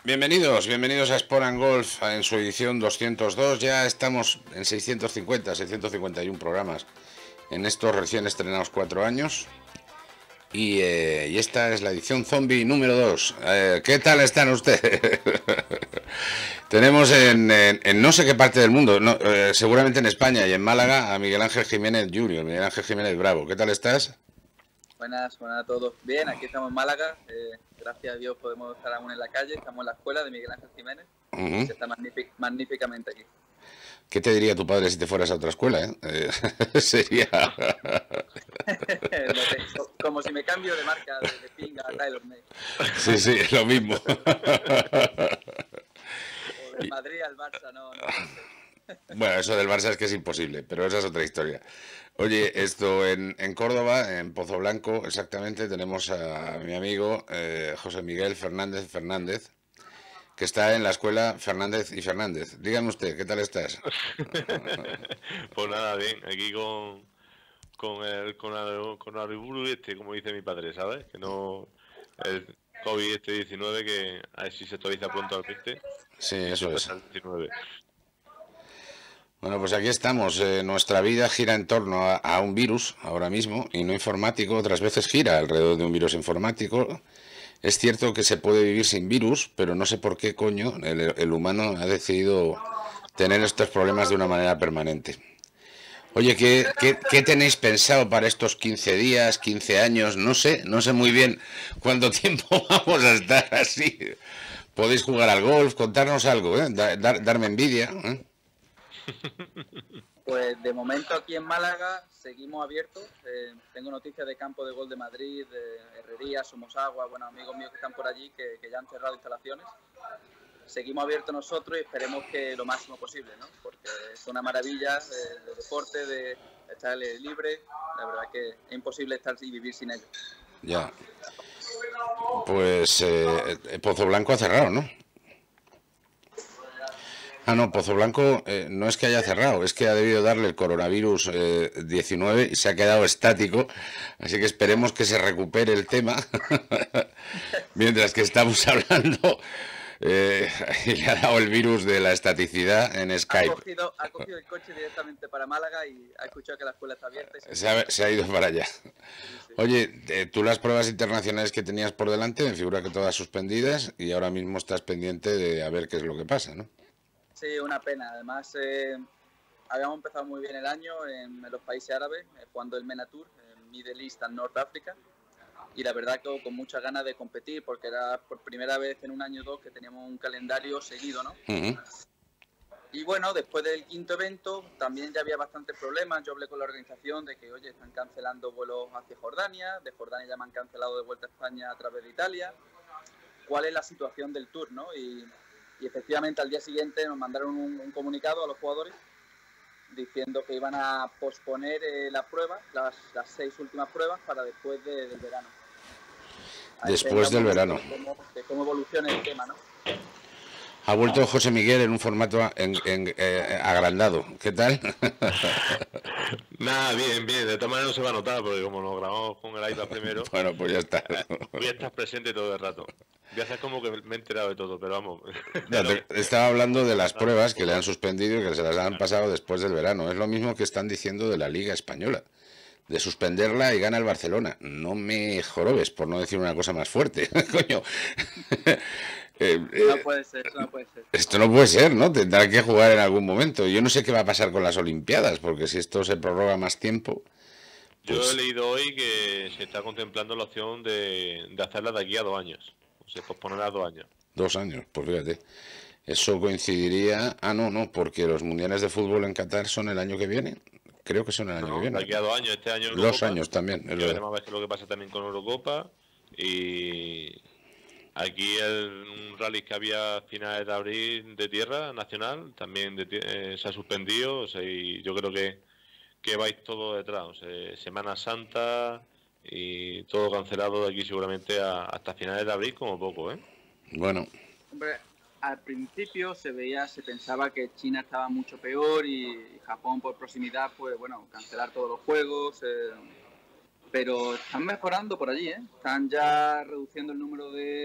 Bienvenidos, bienvenidos a Sport and Golf en su edición 202. Ya estamos en 650, 651 programas en estos recién estrenados 4 años. Y esta es la edición zombie número 2. ¿Qué tal están ustedes? Tenemos en no sé qué parte del mundo, no, seguramente en España y en Málaga, a Miguel Ángel Jiménez Jr., Miguel Ángel Jiménez Bravo. ¿Qué tal estás? Buenas, buenas a todos. Bien, aquí estamos en Málaga. Gracias a Dios podemos estar aún en la calle. Estamos en la escuela de Miguel Ángel Jiménez. Se está magníficamente aquí. ¿Qué te diría tu padre si te fueras a otra escuela? Sería... Como si me cambio de marca de pinga a Taylor May. Sí, sí, es lo mismo. O del Madrid al Barça, no. Bueno, eso del Barça es que es imposible, pero esa es otra historia. Oye, esto en Córdoba, en Pozo Blanco, exactamente, tenemos a mi amigo José Miguel Fernández Fernández, que está en la escuela Fernández y Fernández. Dígame usted, ¿qué tal estás? Pues nada, bien, aquí con Ariburu como dice mi padre, ¿sabes? Que no... El COVID 19 que a ver si se actualiza pronto al 20. Sí, eso es. Al 19. Bueno, pues aquí estamos. Nuestra vida gira en torno a un virus ahora mismo, y no informático. Otras veces gira alrededor de un virus informático. Es cierto que se puede vivir sin virus, pero no sé por qué coño el humano ha decidido tener estos problemas de una manera permanente. Oye, ¿qué tenéis pensado para estos 15 días, 15 años? No sé muy bien cuánto tiempo vamos a estar así. Podéis jugar al golf, contarnos algo, ¿eh? Darme envidia, ¿eh? Pues de momento aquí en Málaga seguimos abiertos. Tengo noticias de Campo de Gol de Madrid, de Herrería, Somos Agua, buenos amigos míos que están por allí, que ya han cerrado instalaciones. Seguimos abiertos nosotros y esperemos que lo máximo posible, ¿no? Porque es una maravilla de deporte, de estar libre. La verdad que es imposible estar y vivir sin ello. Ya. Pues Pozo Blanco ha cerrado, ¿no? Ah, no, Pozo Blanco no es que haya cerrado, es que ha debido darle el coronavirus 19 y se ha quedado estático, así que esperemos que se recupere el tema mientras que estamos hablando. Y le ha dado el virus de la estaticidad en Skype. Ha cogido el coche directamente para Málaga y ha escuchado que la escuela está abierta. Se ha ido para allá. Sí. Oye, tú las pruebas internacionales que tenías por delante, me figura que todas suspendidas, y ahora mismo estás pendiente de a ver qué es lo que pasa, ¿no? Sí, una pena. Además, habíamos empezado muy bien el año en los países árabes, jugando el MENA Tour, en Middle East and North Africa. Y la verdad que con muchas ganas de competir, porque era por primera vez en un año o dos que teníamos un calendario seguido, ¿no? Y bueno, después del quinto evento también ya había bastantes problemas. Yo hablé con la organización de que, oye, están cancelando vuelos hacia Jordania, de Jordania ya me han cancelado de vuelta a España a través de Italia. ¿Cuál es la situación del Tour, no? Y efectivamente al día siguiente nos mandaron un comunicado a los jugadores diciendo que iban a posponer las pruebas, las 6 últimas pruebas, para después del verano. Después del verano. De cómo evoluciona el tema, ¿no? Ha vuelto José Miguel en un formato agrandado. ¿Qué tal? Nada, bien. De todas maneras no se va a notar, porque como nos grabamos con el iPad primero... Bueno, pues ya está. Voy a estar presente todo el rato. Voy a hacer como que me he enterado de todo, pero vamos... No, estaba hablando de las pruebas que le han suspendido y que se las han pasado después del verano. Es lo mismo que están diciendo de la Liga Española, de suspenderla y gana el Barcelona. No me jorobes, por no decir una cosa más fuerte. Coño. No puede ser, no puede ser. Esto no puede ser, ¿no? Tendrá que jugar en algún momento. Yo no sé qué va a pasar con las Olimpiadas, porque si esto se prorroga más tiempo... Pues... Yo he leído hoy que se está contemplando la opción de hacerla de aquí a 2 años. O sea, posponerla a 2 años. 2 años, pues fíjate. Eso coincidiría... Ah, no, porque los mundiales de fútbol en Qatar son el año que viene. Creo que son el año que viene. De aquí a 2 años, este año... 2 años también. Veremos a ver qué es lo que pasa también con Eurocopa. Y... Aquí un rally que había a finales de abril de tierra nacional también se ha suspendido, o sea, y yo creo que vais todo detrás, o sea, Semana Santa y todo cancelado de aquí seguramente hasta finales de abril como poco, ¿eh? Bueno. Hombre, al principio se pensaba que China estaba mucho peor y Japón por proximidad, pues bueno, cancelar todos los juegos... Pero están mejorando por allí, ¿eh? Están ya reduciendo el número de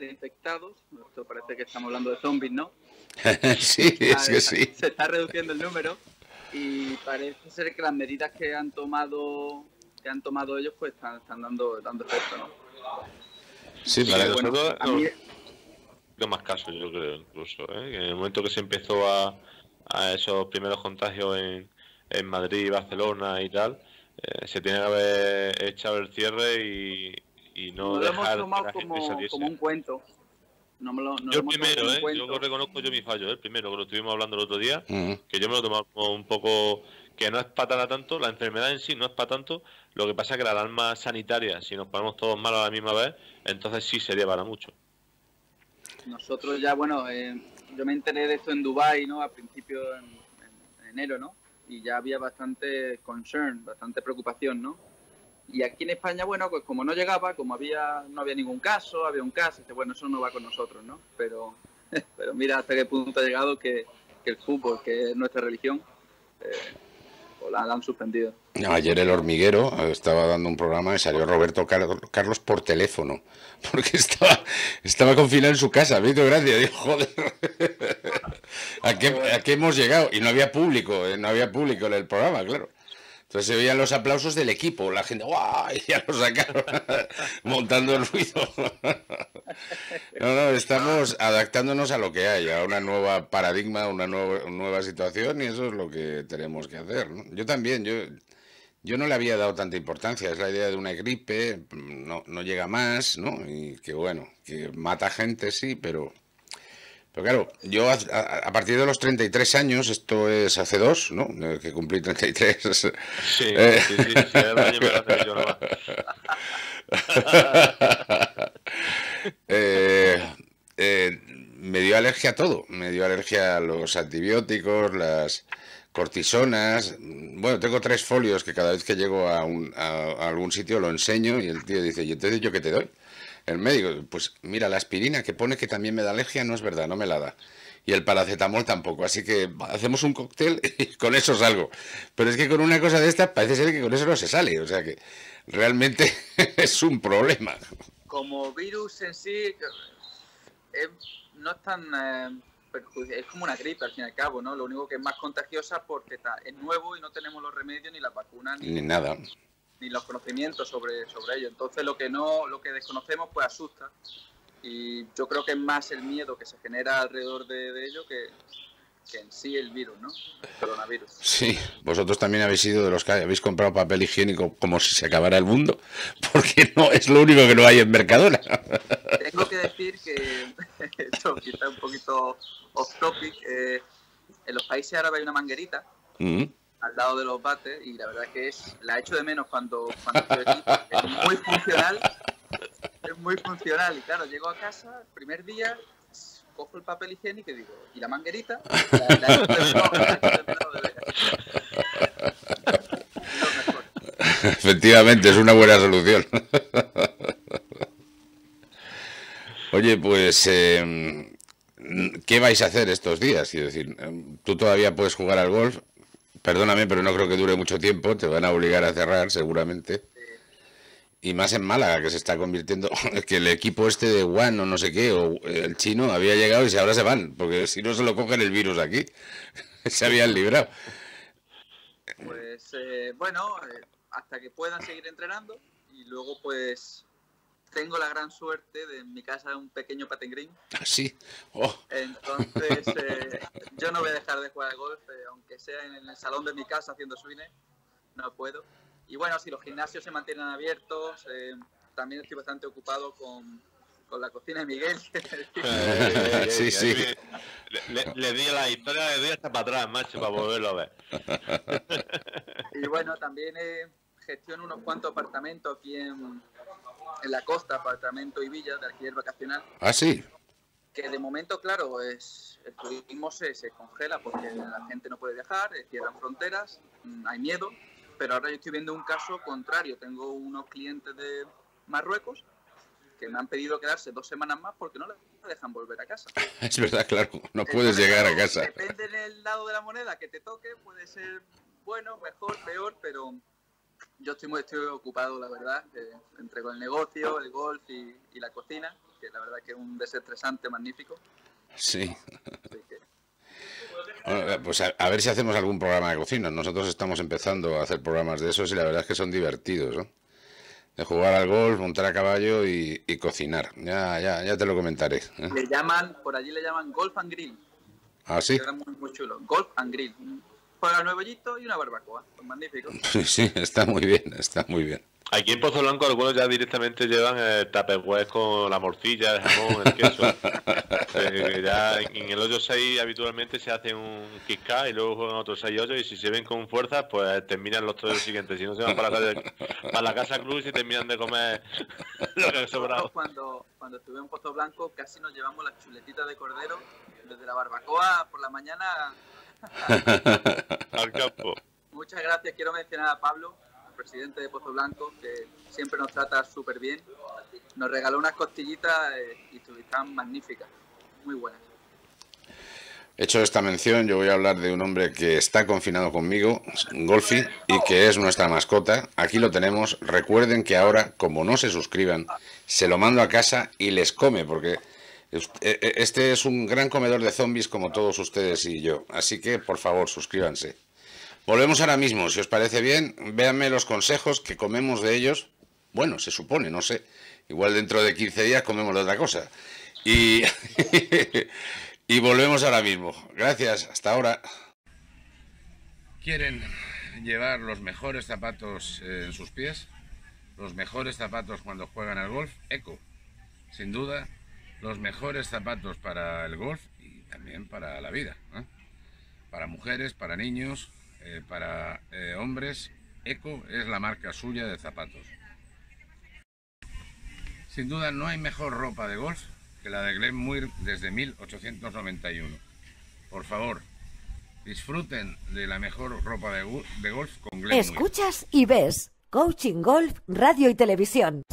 de infectados. Esto parece que estamos hablando de zombies, ¿no? Sí, es que sí. Se está reduciendo el número y parece ser que las medidas que han tomado ellos pues están dando efecto, ¿no? Sí, Vale, para nosotros a mí, más casos, yo creo, incluso, ¿eh? Que en el momento que se empezó a esos primeros contagios en Madrid, Barcelona y tal, se tiene que haber echado el cierre y no nos lo hemos dejar que tomado la gente como saliese. un cuento. No me lo, no Yo lo el hemos tomado primero, como un yo cuento. reconozco yo mi fallo, el primero, que lo estuvimos hablando el otro día, Ujú. que yo me lo he tomado como un poco, que no es para tanto, la enfermedad en sí no es para tanto, lo que pasa es que la alarma sanitaria, si nos ponemos todos malos a la misma vez, entonces sí sería para mucho. Nosotros ya, bueno, yo me enteré de esto en Dubái, ¿no? A principios en enero, ¿no? Y ya había bastante concern, bastante preocupación, ¿no? Y aquí en España, bueno, pues como no llegaba, como no había ningún caso, había un caso, y dice, bueno, eso no va con nosotros, ¿no? Pero mira hasta qué punto ha llegado que el fútbol, que es nuestra religión, pues la han suspendido. Ayer El Hormiguero estaba dando un programa y salió Roberto Carlos por teléfono, porque estaba confinado en su casa, me hizo gracia, digo, joder, ¿a qué hemos llegado? Y no había público en el programa, claro. Entonces se veían los aplausos del equipo, la gente, ¡guau! Y ya lo sacaron, montando el ruido. No, estamos adaptándonos a lo que hay, a una nueva paradigma, una nueva situación, y eso es lo que tenemos que hacer, ¿no? Yo también, yo no le había dado tanta importancia, es la idea de una gripe, no llega más, ¿no? Y que bueno, que mata gente, sí, pero claro, yo a partir de los 33 años, esto es hace 2, ¿no? Que cumplí 33. Sí, Eh, sí, el año me lo hace yo nomás. Me dio alergia a todo, me dio alergia a los antibióticos, las cortisonas. Bueno, tengo 3 folios que cada vez que llego a algún sitio lo enseño y el tío dice, ¿y entonces yo qué te doy? El médico, pues mira, la aspirina que pone que también me da alergia no es verdad, no me la da. Y el paracetamol tampoco, así que hacemos un cóctel y con eso salgo. Pero es que con una cosa de estas parece ser que con eso no se sale, o sea que realmente es un problema. Como virus en sí, no es tan es como una gripe al fin y al cabo, ¿no? Lo único que es más contagiosa porque es nuevo y no tenemos los remedios ni las vacunas Ni nada. ni los conocimientos sobre ello. Entonces lo que desconocemos pues asusta y yo creo que es más el miedo que se genera alrededor de ello que en sí el virus, ¿no? El coronavirus. Sí, vosotros también habéis sido de los que habéis comprado papel higiénico como si se acabara el mundo, porque no es lo único que no hay en Mercadona. Tengo que decir que esto quizá un poquito off topic, en los países árabes hay una manguerita al lado de los bates y la verdad que la echo de menos cuando estoy aquí. Es muy funcional y claro, llego a casa, el primer día cojo el papel higiénico y digo, ¿y la manguerita? La echo de menos, de veras. Lo mejor. Efectivamente, es una buena solución. Oye, pues, ¿qué vais a hacer estos días? Quiero decir, tú todavía puedes jugar al golf. Perdóname, pero no creo que dure mucho tiempo. Te van a obligar a cerrar, seguramente. Y más en Málaga, que se está convirtiendo, que el equipo este de Wuhan o no sé qué, o el chino, había llegado y ahora se van, porque si no se lo cogen el virus aquí, se habían librado. Pues bueno, hasta que puedan seguir entrenando y luego pues tengo la gran suerte de en mi casa un pequeño patén green. Así. Oh. Entonces yo no voy a dejar de jugar al golf, aunque sea en el salón de mi casa haciendo swing, no puedo. Y bueno, si los gimnasios se mantienen abiertos, también estoy bastante ocupado con la cocina de Miguel. Sí, sí. Le di la historia, le di hasta para atrás, macho, para volverlo a ver. Y bueno, también gestiono unos cuantos apartamentos aquí en la costa, apartamento y villa de alquiler vacacional. Ah, sí. Que de momento, claro, el turismo se congela porque la gente no puede viajar, cierran fronteras, hay miedo. Pero ahora yo estoy viendo un caso contrario. Tengo unos clientes de Marruecos que me han pedido quedarse 2 semanas más porque no les dejan volver a casa. Es verdad, claro, no puedes llegar a casa. Depende del lado de la moneda que te toque, puede ser bueno, mejor, peor, pero yo estoy ocupado, la verdad, entre con el negocio, el golf y la cocina. que la verdad que es un desestresante magnífico. Sí. Así que, Bueno, pues a ver si hacemos algún programa de cocina. Nosotros estamos empezando a hacer programas de esos y la verdad es que son divertidos, ¿no? De jugar al golf, montar a caballo y cocinar. Ya te lo comentaré, ¿eh? por allí le llaman Golf and Grill. ¿Ah, sí? Queda muy, muy chulo. Golf and Grill. Para el nuevollito y una barbacoa. Pues magnífico. Sí, está muy bien, está muy bien. Aquí en Pozo Blanco algunos ya directamente llevan el tupperware con la morcilla, el jamón, el queso. Ya en el hoyo 6 habitualmente se hace un Kit Kat y luego juegan otros 6 hoyos, y si se ven con fuerzas pues terminan los 3 siguientes. Si no, se van para la casa cruz y terminan de comer lo que ha sobrado. Cuando estuve en Pozo Blanco casi nos llevamos las chuletitas de cordero desde la barbacoa por la mañana al campo. Muchas gracias. Quiero mencionar a Pablo, el presidente de Pozo Blanco, que siempre nos trata súper bien. Nos regaló unas costillitas y están magníficas, muy buenas. Hecho esta mención, yo voy a hablar de un hombre que está confinado conmigo, Golfi, y que es nuestra mascota. Aquí lo tenemos. Recuerden que ahora, como no se suscriban, se lo mando a casa y les come, porque este es un gran comedor de zombies como todos ustedes y yo. Así que, por favor, suscríbanse. Volvemos ahora mismo, si os parece bien. Véanme los consejos que comemos de ellos. Bueno, se supone, no sé. Igual dentro de 15 días comemos de otra cosa. Y volvemos ahora mismo. Gracias, hasta ahora. ¿Quieren llevar los mejores zapatos en sus pies? Los mejores zapatos cuando juegan al golf. Eco, sin duda, los mejores zapatos para el golf y también para la vida, ¿eh? Para mujeres, para niños, para hombres. Eco es la marca suya de zapatos. Sin duda no hay mejor ropa de golf que la de Glenn Muir desde 1891. Por favor, disfruten de la mejor ropa de golf con Glenn Muir. Escuchas y ves Coaching Golf, Radio y Televisión.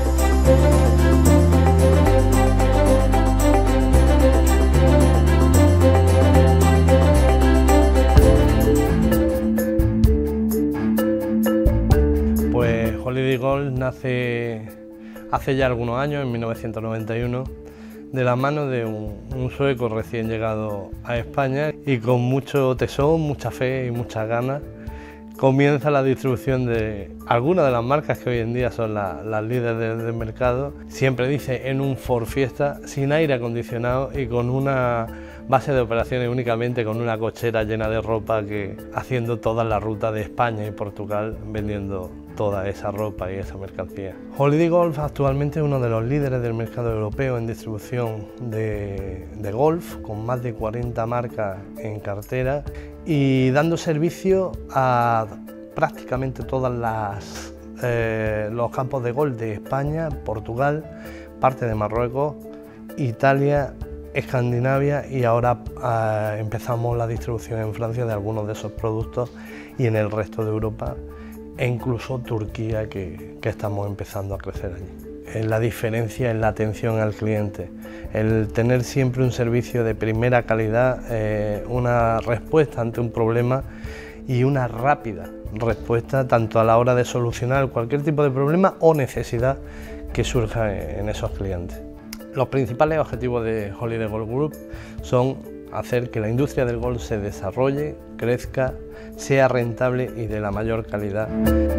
Pues Holiday Golf nace hace ya algunos años, en 1991, de la mano de un sueco recién llegado a España, y con mucho tesón, mucha fe y muchas ganas comienza la distribución de algunas de las marcas que hoy en día son las líderes del mercado. Siempre dice en un Ford Fiesta, sin aire acondicionado y con una base de operaciones únicamente con una cochera llena de ropa, que haciendo toda la ruta de España y Portugal vendiendo toda esa ropa y esa mercancía. Holiday Golf actualmente es uno de los líderes del mercado europeo en distribución de golf, con más de 40 marcas en cartera y dando servicio a prácticamente todos los campos de golf de España, Portugal, parte de Marruecos, Italia, Escandinavia, y ahora empezamos la distribución en Francia de algunos de esos productos y en el resto de Europa e incluso Turquía, que estamos empezando a crecer allí. La diferencia en la atención al cliente, el tener siempre un servicio de primera calidad, una respuesta ante un problema y una rápida respuesta tanto a la hora de solucionar cualquier tipo de problema o necesidad que surja en esos clientes. Los principales objetivos de Holiday Golf Group son hacer que la industria del golf se desarrolle, crezca, sea rentable y de la mayor calidad.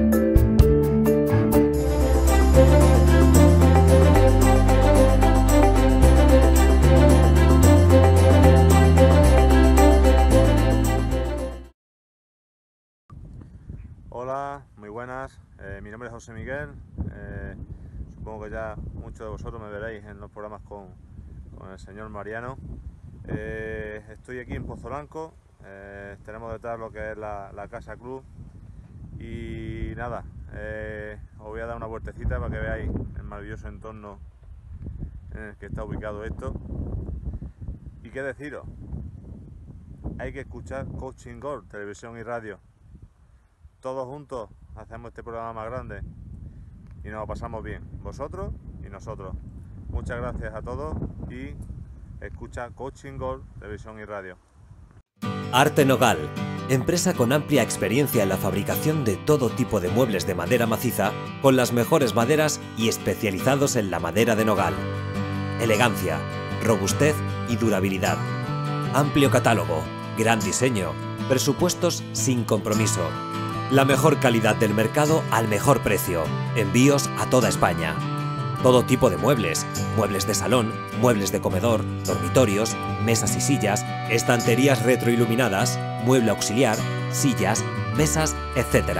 Hola, muy buenas, mi nombre es José Miguel, supongo que ya muchos de vosotros me veréis en los programas con el señor Mariano. Estoy aquí en Pozo Blanco, tenemos detrás lo que es la Casa Club y nada, os voy a dar una vueltecita para que veáis el maravilloso entorno en el que está ubicado esto. Y qué deciros, hay que escuchar Coaching Golf, televisión y radio. Todos juntos hacemos este programa más grande y nos lo pasamos bien, vosotros y nosotros. Muchas gracias a todos y escucha Coaching Golf, televisión y radio. Arte Nogal, empresa con amplia experiencia en la fabricación de todo tipo de muebles de madera maciza, con las mejores maderas y especializados en la madera de nogal. elegancia, robustez y durabilidad. Amplio catálogo, gran diseño, presupuestos sin compromiso. La mejor calidad del mercado al mejor precio. Envíos a toda España. Todo tipo de muebles, muebles de salón, muebles de comedor, dormitorios, mesas y sillas, estanterías retroiluminadas, mueble auxiliar, sillas, mesas, etc.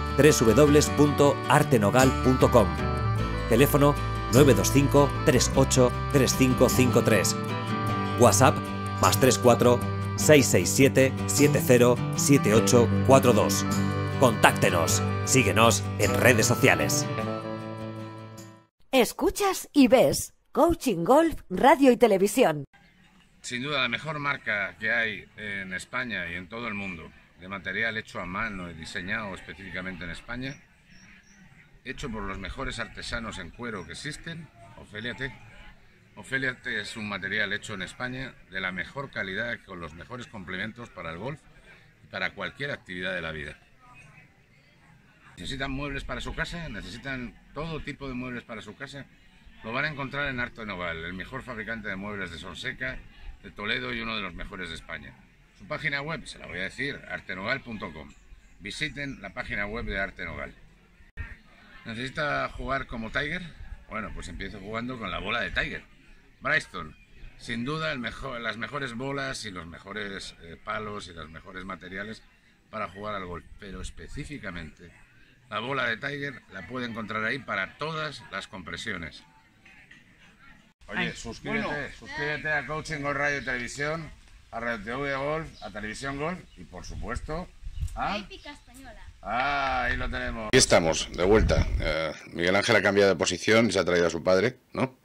www.artenogal.com. Teléfono 925 38 3553. WhatsApp +34 667 70 7842. Contáctenos. Síguenos en redes sociales. Escuchas y ves Coaching Golf, Radio y Televisión. Sin duda la mejor marca que hay en España y en todo el mundo de material hecho a mano y diseñado específicamente en España, hecho por los mejores artesanos en cuero que existen, Ofelia T. Ofelia T es un material hecho en España de la mejor calidad, con los mejores complementos para el golf y para cualquier actividad de la vida. ¿Necesitan muebles para su casa? ¿Necesitan todo tipo de muebles para su casa? Lo van a encontrar en Arte Nogal, el mejor fabricante de muebles de Sonseca, de Toledo y uno de los mejores de España. Su página web, se la voy a decir, artenogal.com. Visiten la página web de Arte Nogal. ¿Necesita jugar como Tiger? Bueno, pues empiece jugando con la bola de Tiger. Bristol, sin duda las mejores bolas y los mejores palos y los mejores materiales para jugar al golf, pero específicamente la bola de Tiger la puede encontrar ahí para todas las compresiones. Oye, suscríbete a Coaching Golf Radio y Televisión, a Radio TV Golf, a Televisión Golf y por supuesto a Épica Española. Ahí lo tenemos. Aquí estamos, de vuelta. Miguel Ángel ha cambiado de posición y se ha traído a su padre, ¿no?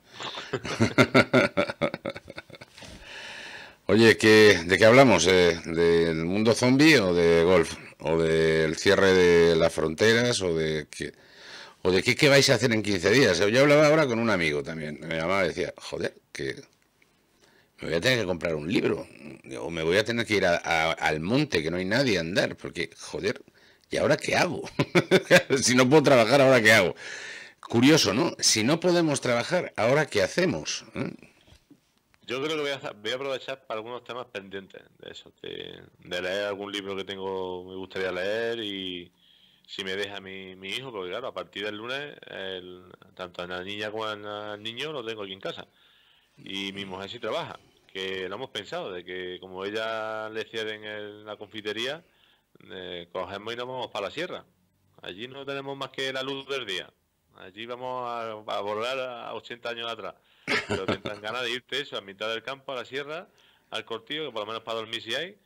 Oye, ¿de qué hablamos? ¿Del mundo zombie o de golf? ¿O del cierre de las fronteras? ¿O de qué vais a hacer en 15 días? Yo hablaba ahora con un amigo también. Me llamaba y decía, joder, que me voy a tener que comprar un libro. O me voy a tener que ir al monte, que no hay nadie a andar. Porque, joder, ¿y ahora qué hago? Si no puedo trabajar, ¿ahora qué hago? Curioso, ¿no? Si no podemos trabajar, ¿ahora qué hacemos? Yo creo que voy a aprovechar para algunos temas pendientes de eso, de leer algún libro que me gustaría leer, y si me deja mi hijo, porque claro, a partir del lunes, tanto a la niña como al niño lo tengo aquí en casa. Y mi mujer sí trabaja, que lo hemos pensado, de que como ella le cierren en la confitería, cogemos y nos vamos para la sierra. Allí no tenemos más que la luz del día. Allí vamos a volver a 80 años atrás. Pero tendrán ganas de irte eso, a mitad del campo, a la sierra, al Cortillo, que por lo menos para dormir si hay,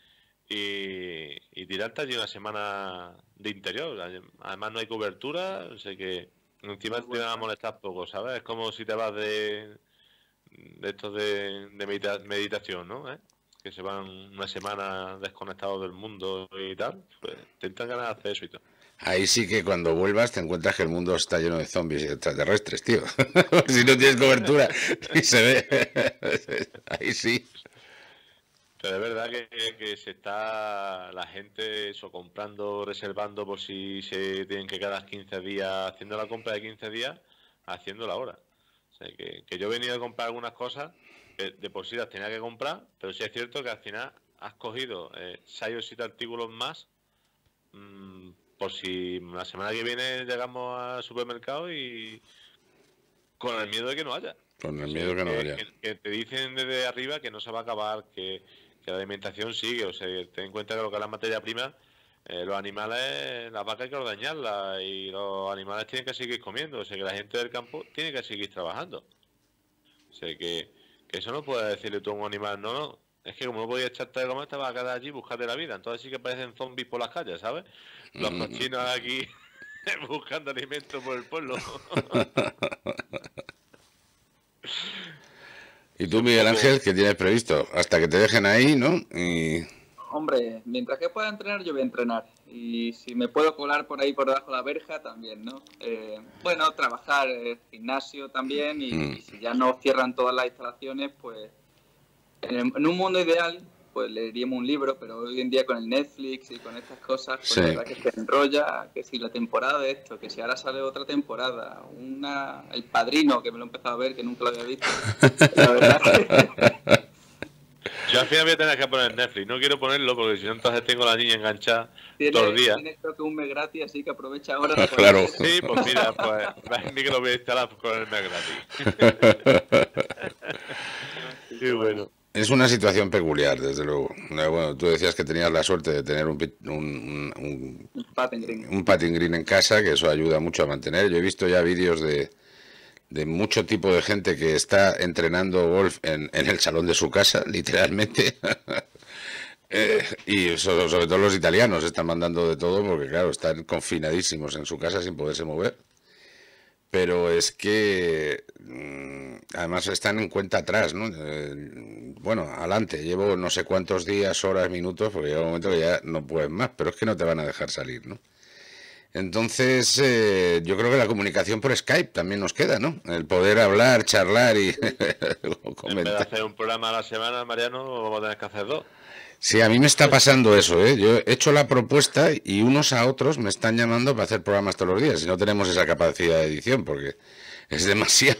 y tirarte allí una semana de interior. Además no hay cobertura, o sea que encima te van a molestar poco, ¿sabes? Es como si te vas de estos de meditación, ¿no? Que se van una semana desconectados del mundo y tal, pues tendrán ganas de hacer eso y tal. Ahí sí que cuando vuelvas te encuentras que el mundo está lleno de zombies y extraterrestres, tío. Si no tienes cobertura, y se ve. Ahí sí. Pero es verdad que se está la gente eso comprando, reservando por si se tienen que quedar 15 días, haciendo la compra de 15 días, haciéndola ahora. O sea, que yo he venido a comprar algunas cosas, de por sí las tenía que comprar, pero sí es cierto que al final has cogido 6 o 7 artículos más, por si la semana que viene llegamos al supermercado y con el miedo de que no haya. Con el miedo de que no haya. Que te dicen desde arriba que no se va a acabar, que la alimentación sigue. O sea, ten en cuenta que lo que es la materia prima, los animales, las vacas hay que ordeñarlas y los animales tienen que seguir comiendo. O sea, que la gente del campo tiene que seguir trabajando. O sea, que eso no puede decirle tú a un animal, no. Es que como no podías echarte de comer, te vas a quedar allí y buscarte la vida. Entonces sí que parecen zombies por las calles, ¿sabes? Los cochinos aquí buscando alimentos por el pueblo. ¿Y tú, Miguel Ángel, qué tienes previsto? Hasta que te dejen ahí, ¿no? Hombre, mientras que pueda entrenar, yo voy a entrenar. Y si me puedo colar por ahí por debajo de la verja, también, ¿no? Bueno, trabajar, gimnasio también. Y si ya no cierran todas las instalaciones, pues en un mundo ideal, pues leeríamos un libro, pero hoy en día con el Netflix y con estas cosas, pues Sí. la verdad que se enrolla, que si la temporada de esto, que si ahora sale otra temporada, El Padrino, que me lo he empezado a ver, que nunca lo había visto. La verdad que... Yo al final voy a tener que poner Netflix. No quiero ponerlo porque si no entonces tengo a la niña enganchada todo el día. Tienes creo que un mes gratis, así que aprovecha ahora. Claro. Sí, pues mira, pues ni que lo voy a instalar con el mes gratis. Qué bueno. Es una situación peculiar, desde luego. Bueno, tú decías que tenías la suerte de tener un patting green en casa, que eso ayuda mucho a mantener. Yo he visto ya vídeos de mucho tipo de gente que está entrenando golf en el salón de su casa, literalmente. Y sobre todo los italianos están mandando de todo porque, claro, están confinadísimos en su casa sin poderse mover. Pero es que además están en cuenta atrás, ¿no? Bueno, adelante, llevo no sé cuántos días, horas, minutos, porque llega un momento que ya no puedes más, pero es que no te van a dejar salir, ¿no? Entonces, yo creo que la comunicación por Skype también nos queda, ¿no? El poder hablar, charlar y comentar. En vez de hacer un programa a la semana, Mariano, vamos a tener que hacer 2. Sí, a mí me está pasando eso, ¿eh? Yo he hecho la propuesta y unos a otros me están llamando para hacer programas todos los días y no tenemos esa capacidad de edición porque es demasiado.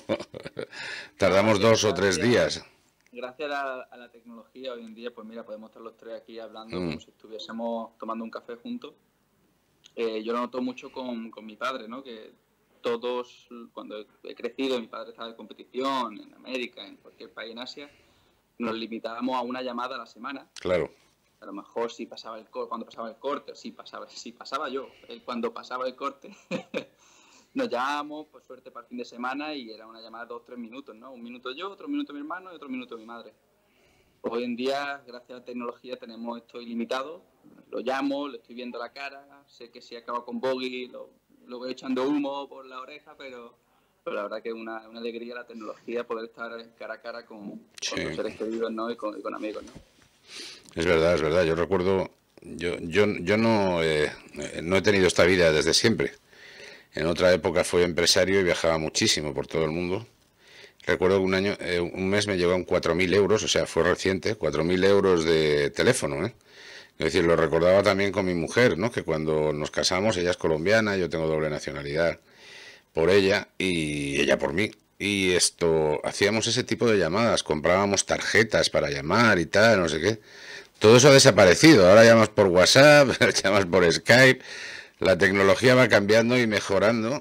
Tardamos 2 o 3 días. Gracias a la tecnología hoy en día, pues mira, podemos estar los tres aquí hablando como si estuviésemos tomando un café juntos. Yo lo noto mucho con mi padre, ¿no? Que todos, cuando he crecido, mi padre estaba en competición en América, en cualquier país en Asia, nos limitábamos a una llamada a la semana. Claro. A lo mejor si pasaba cuando pasaba el corte, o si pasaba yo, cuando pasaba el corte, nos llamábamos, por suerte, para el fin de semana y era una llamada de 2-3 minutos, ¿no? 1 minuto yo, otro minuto mi hermano y otro minuto mi madre. Pues hoy en día, gracias a la tecnología, tenemos esto ilimitado. Lo llamo, le estoy viendo la cara, sé que si acaba con bogey, lo voy echando humo por la oreja, pero la verdad que es una alegría la tecnología poder estar cara a cara con los seres queridos, ¿no? y con amigos, ¿no? Es verdad, es verdad. Yo recuerdo, yo no he tenido esta vida desde siempre. En otra época fui empresario y viajaba muchísimo por todo el mundo. Recuerdo que un mes me llevaban 4.000 euros, o sea, fue reciente, 4.000 euros de teléfono, ¿eh? Es decir, lo recordaba también con mi mujer, ¿no? Que cuando nos casamos, ella es colombiana, yo tengo doble nacionalidad por ella y ella por mí. Y hacíamos ese tipo de llamadas, comprábamos tarjetas para llamar y tal, no sé qué. Todo eso ha desaparecido, ahora llamas por WhatsApp, llamas por Skype, la tecnología va cambiando y mejorando.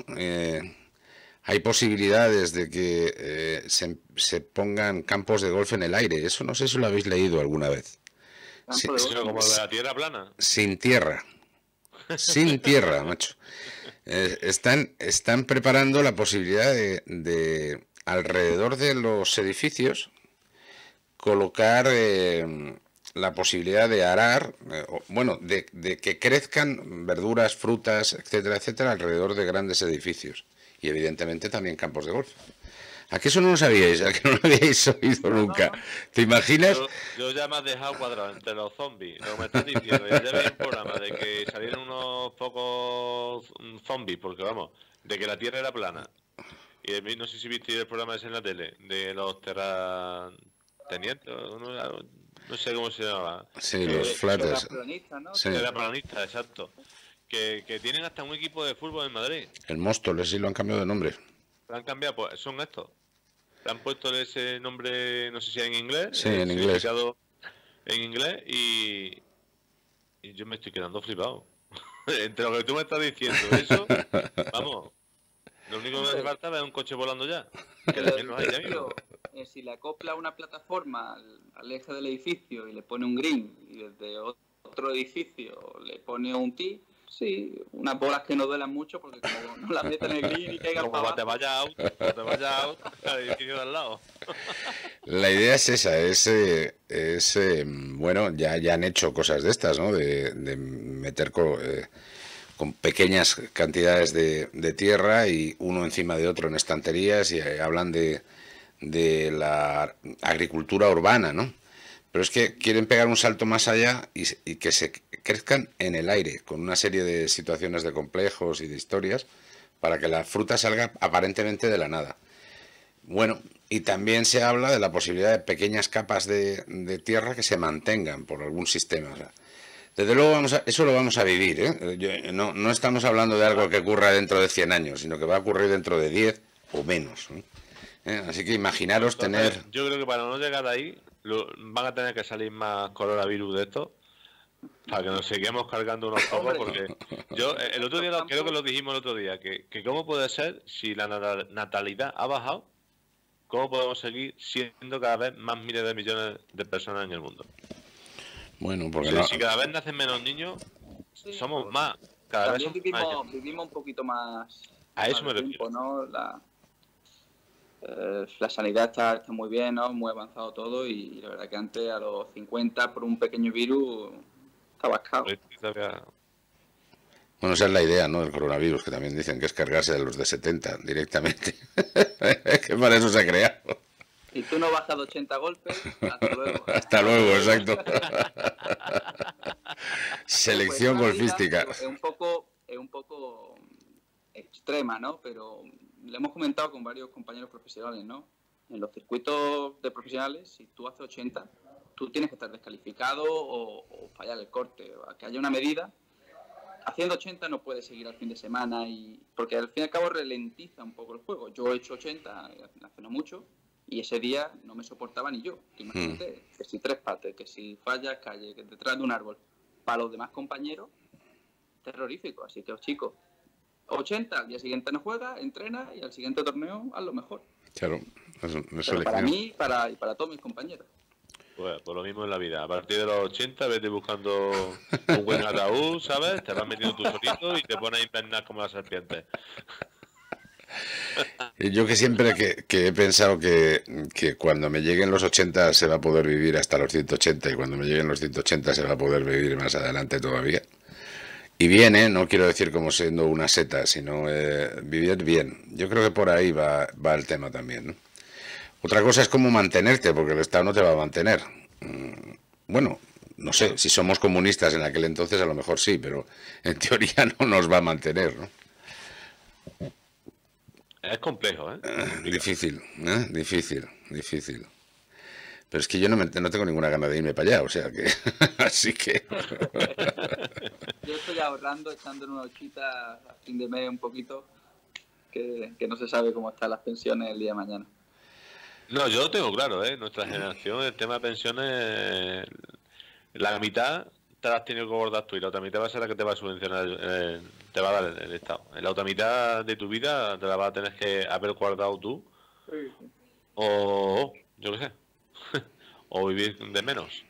Hay posibilidades de que se pongan campos de golf en el aire, eso no sé si lo habéis leído alguna vez. Como de la tierra plana. Sin tierra, macho. Están preparando la posibilidad de alrededor de los edificios colocar la posibilidad de arar, de que crezcan verduras, frutas, etcétera, etcétera, alrededor de grandes edificios y evidentemente también campos de golf. ¿A qué eso no lo sabíais? ¿A qué no lo habíais oído nunca? ¿Te imaginas? Yo ya me has dejado cuadrado entre los zombies, lo que me estás diciendo. Ya vi un programa de que salieron unos pocos zombies, porque vamos, de que la Tierra era plana. Y no sé si viste el programa ese en la tele, de los terratenientes, no sé cómo se llamaba. Sí, los flatters. Terraplanistas, ¿no? Sí. Terraplanistas, exacto. Que tienen hasta un equipo de fútbol en Madrid. El Móstoles, sí lo han cambiado de nombre. ¿Lo han cambiado? Pues son estos. Le han puesto ese nombre, no sé si en inglés. Sí, en inglés. En inglés y yo me estoy quedando flipado. Entre lo que tú me estás diciendo, eso, vamos, lo único que me hace falta es un coche volando ya. Que también los hay ya mismo. Si le acopla una plataforma al eje del edificio y le pone un green y desde otro edificio le pone un tee, sí, unas bolas que no duelan mucho porque como no las meten en el green y caigan para abajo. Te vaya out al edificio de al lado. La idea es esa, bueno, ya han hecho cosas de estas, ¿no? De meter con pequeñas cantidades de tierra y uno encima de otro en estanterías y hablan de la agricultura urbana, ¿no? Pero es que quieren pegar un salto más allá y que se crezcan en el aire, con una serie de situaciones de complejos y de historias, para que la fruta salga aparentemente de la nada. Bueno, Y también se habla de la posibilidad de pequeñas capas de tierra que se mantengan por algún sistema. O sea, desde luego eso lo vamos a vivir, ¿eh? No estamos hablando de algo que ocurra dentro de 100 años, sino que va a ocurrir dentro de 10 o menos, ¿no? Así que imaginaros tener... Yo creo que para no llegar ahí van a tener que salir más coronavirus de esto para que nos sigamos cargando unos pocos, porque yo el otro día, creo que lo dijimos el otro día, que cómo puede ser si la natalidad ha bajado, cómo podemos seguir siendo cada vez más miles de millones de personas en el mundo. Bueno, porque si cada vez nacen menos niños, somos más. Cada vez vivimos un poquito más. A eso me refiero, ¿no? La sanidad está muy bien, ¿no? Muy avanzado todo, y la verdad que antes a los 50 por un pequeño virus estaba cascado. Bueno, esa es la idea, ¿no? Del coronavirus, que también dicen que es cargarse de los de 70 directamente. Que para eso se ha creado. Si tú no bajas de 80 golpes, hasta luego. Hasta luego, exacto. Selección pues, golfística. Es un poco extrema, ¿no? Pero le hemos comentado con varios compañeros profesionales, ¿no? En los circuitos de profesionales, si tú haces 80, tú tienes que estar descalificado o fallar el corte, o que haya una medida. Haciendo 80 no puedes seguir al fin de semana, porque al fin y al cabo ralentiza un poco el juego. Yo he hecho 80 hace no mucho, y ese día no me soportaba ni yo. Imagínate, que si 3 pates, que si fallas calle, que detrás de un árbol. Para los demás compañeros, terrorífico. Así que, chicos, 80, al día siguiente no juega, entrena, y al siguiente torneo haz lo mejor. Claro, eso para mí y para todos mis compañeros. Pues por lo mismo en la vida. A partir de los 80 vete buscando un buen ataúd, ¿sabes? Te vas metiendo tú solito y te pones a invernar como la serpiente. Yo que siempre que he pensado que cuando me lleguen los 80 se va a poder vivir hasta los 180, y cuando me lleguen los 180 se va a poder vivir más adelante todavía. Y bien, no quiero decir como siendo una seta, sino vivir bien. Yo creo que por ahí va el tema también, ¿no? Otra cosa es cómo mantenerte, porque el Estado no te va a mantener. Bueno, no sé, si somos comunistas en aquel entonces a lo mejor sí, pero en teoría no nos va a mantener, ¿no? Es complejo, ¿eh? Difícil. Pero es que yo no tengo ninguna gana de irme para allá, o sea que... Así que... Yo estoy ahorrando, echando una horchita a fin de mes un poquito, que no se sabe cómo están las pensiones el día de mañana. No, yo lo tengo claro, ¿eh? Nuestra generación, el tema de pensiones, la mitad te la has tenido que abordar tú y la otra mitad va a ser la que te va a subvencionar, te va a dar el Estado. En la otra mitad de tu vida te la vas a tener que haber guardado tú, o yo qué sé, o vivir de menos.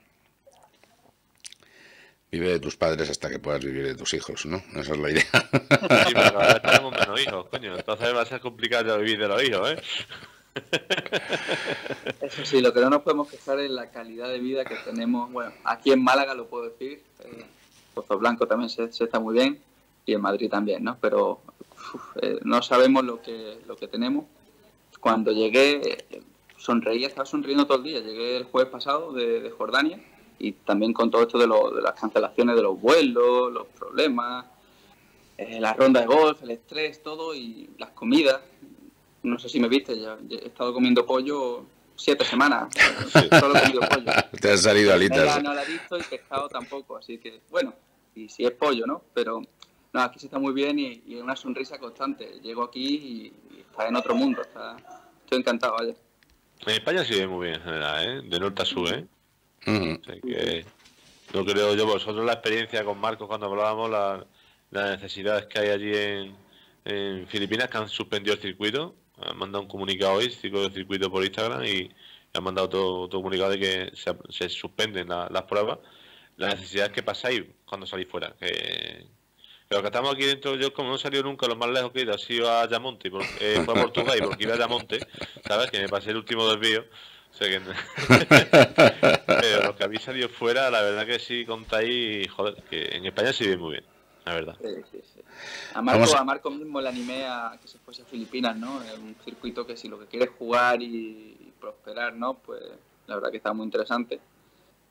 Vive de tus padres hasta que puedas vivir de tus hijos, ¿no? Esa es la idea. Sí, pero ahora tenemos menos hijos, coño. Entonces va a ser complicado ya vivir de los hijos, ¿eh? Eso sí, lo que no nos podemos quejar es la calidad de vida que tenemos. Bueno, aquí en Málaga lo puedo decir, Pozo Blanco también se está muy bien, y en Madrid también, ¿no? Pero no sabemos lo que tenemos. Cuando llegué, estaba sonriendo todo el día. Llegué el jueves pasado de Jordania, y también con todo esto de las cancelaciones de los vuelos, los problemas, la ronda de golf, el estrés, todo, y las comidas. No sé si me viste, ya he estado comiendo pollo 7 semanas. Solo he comido pollo. Te han salido alitas. No la he visto, y pescado tampoco, así que, bueno, y si es pollo, ¿no? Pero no, aquí se está muy bien, y una sonrisa constante. Llego aquí y está en otro mundo. Estoy encantado, vaya. En España se vive muy bien en general, ¿eh? De norte a sur, ¿eh? Uh-huh. Así que no creo yo, vosotros la experiencia con Marcos cuando hablábamos, las necesidades que hay allí en Filipinas, que han suspendido el circuito. Han mandado un comunicado hoy, circuito por Instagram, y han mandado otro comunicado de que se suspenden las pruebas. Las necesidades que pasáis cuando salís fuera. Pero que estamos aquí dentro, yo como no he salido nunca, lo más lejos que he ido ha sido a Ayamonte, fue a Portugal, porque iba a Ayamonte, ¿sabes? Que me pasé el último desvío. O sea que... Pero los que habéis salido fuera, la verdad que sí contáis, joder, que en España se vive muy bien, la verdad. Sí. A Marco mismo le animé a que se fuese a Filipinas, ¿no? Es un circuito que si lo que quiere es jugar y prosperar, ¿no? Pues la verdad que está muy interesante.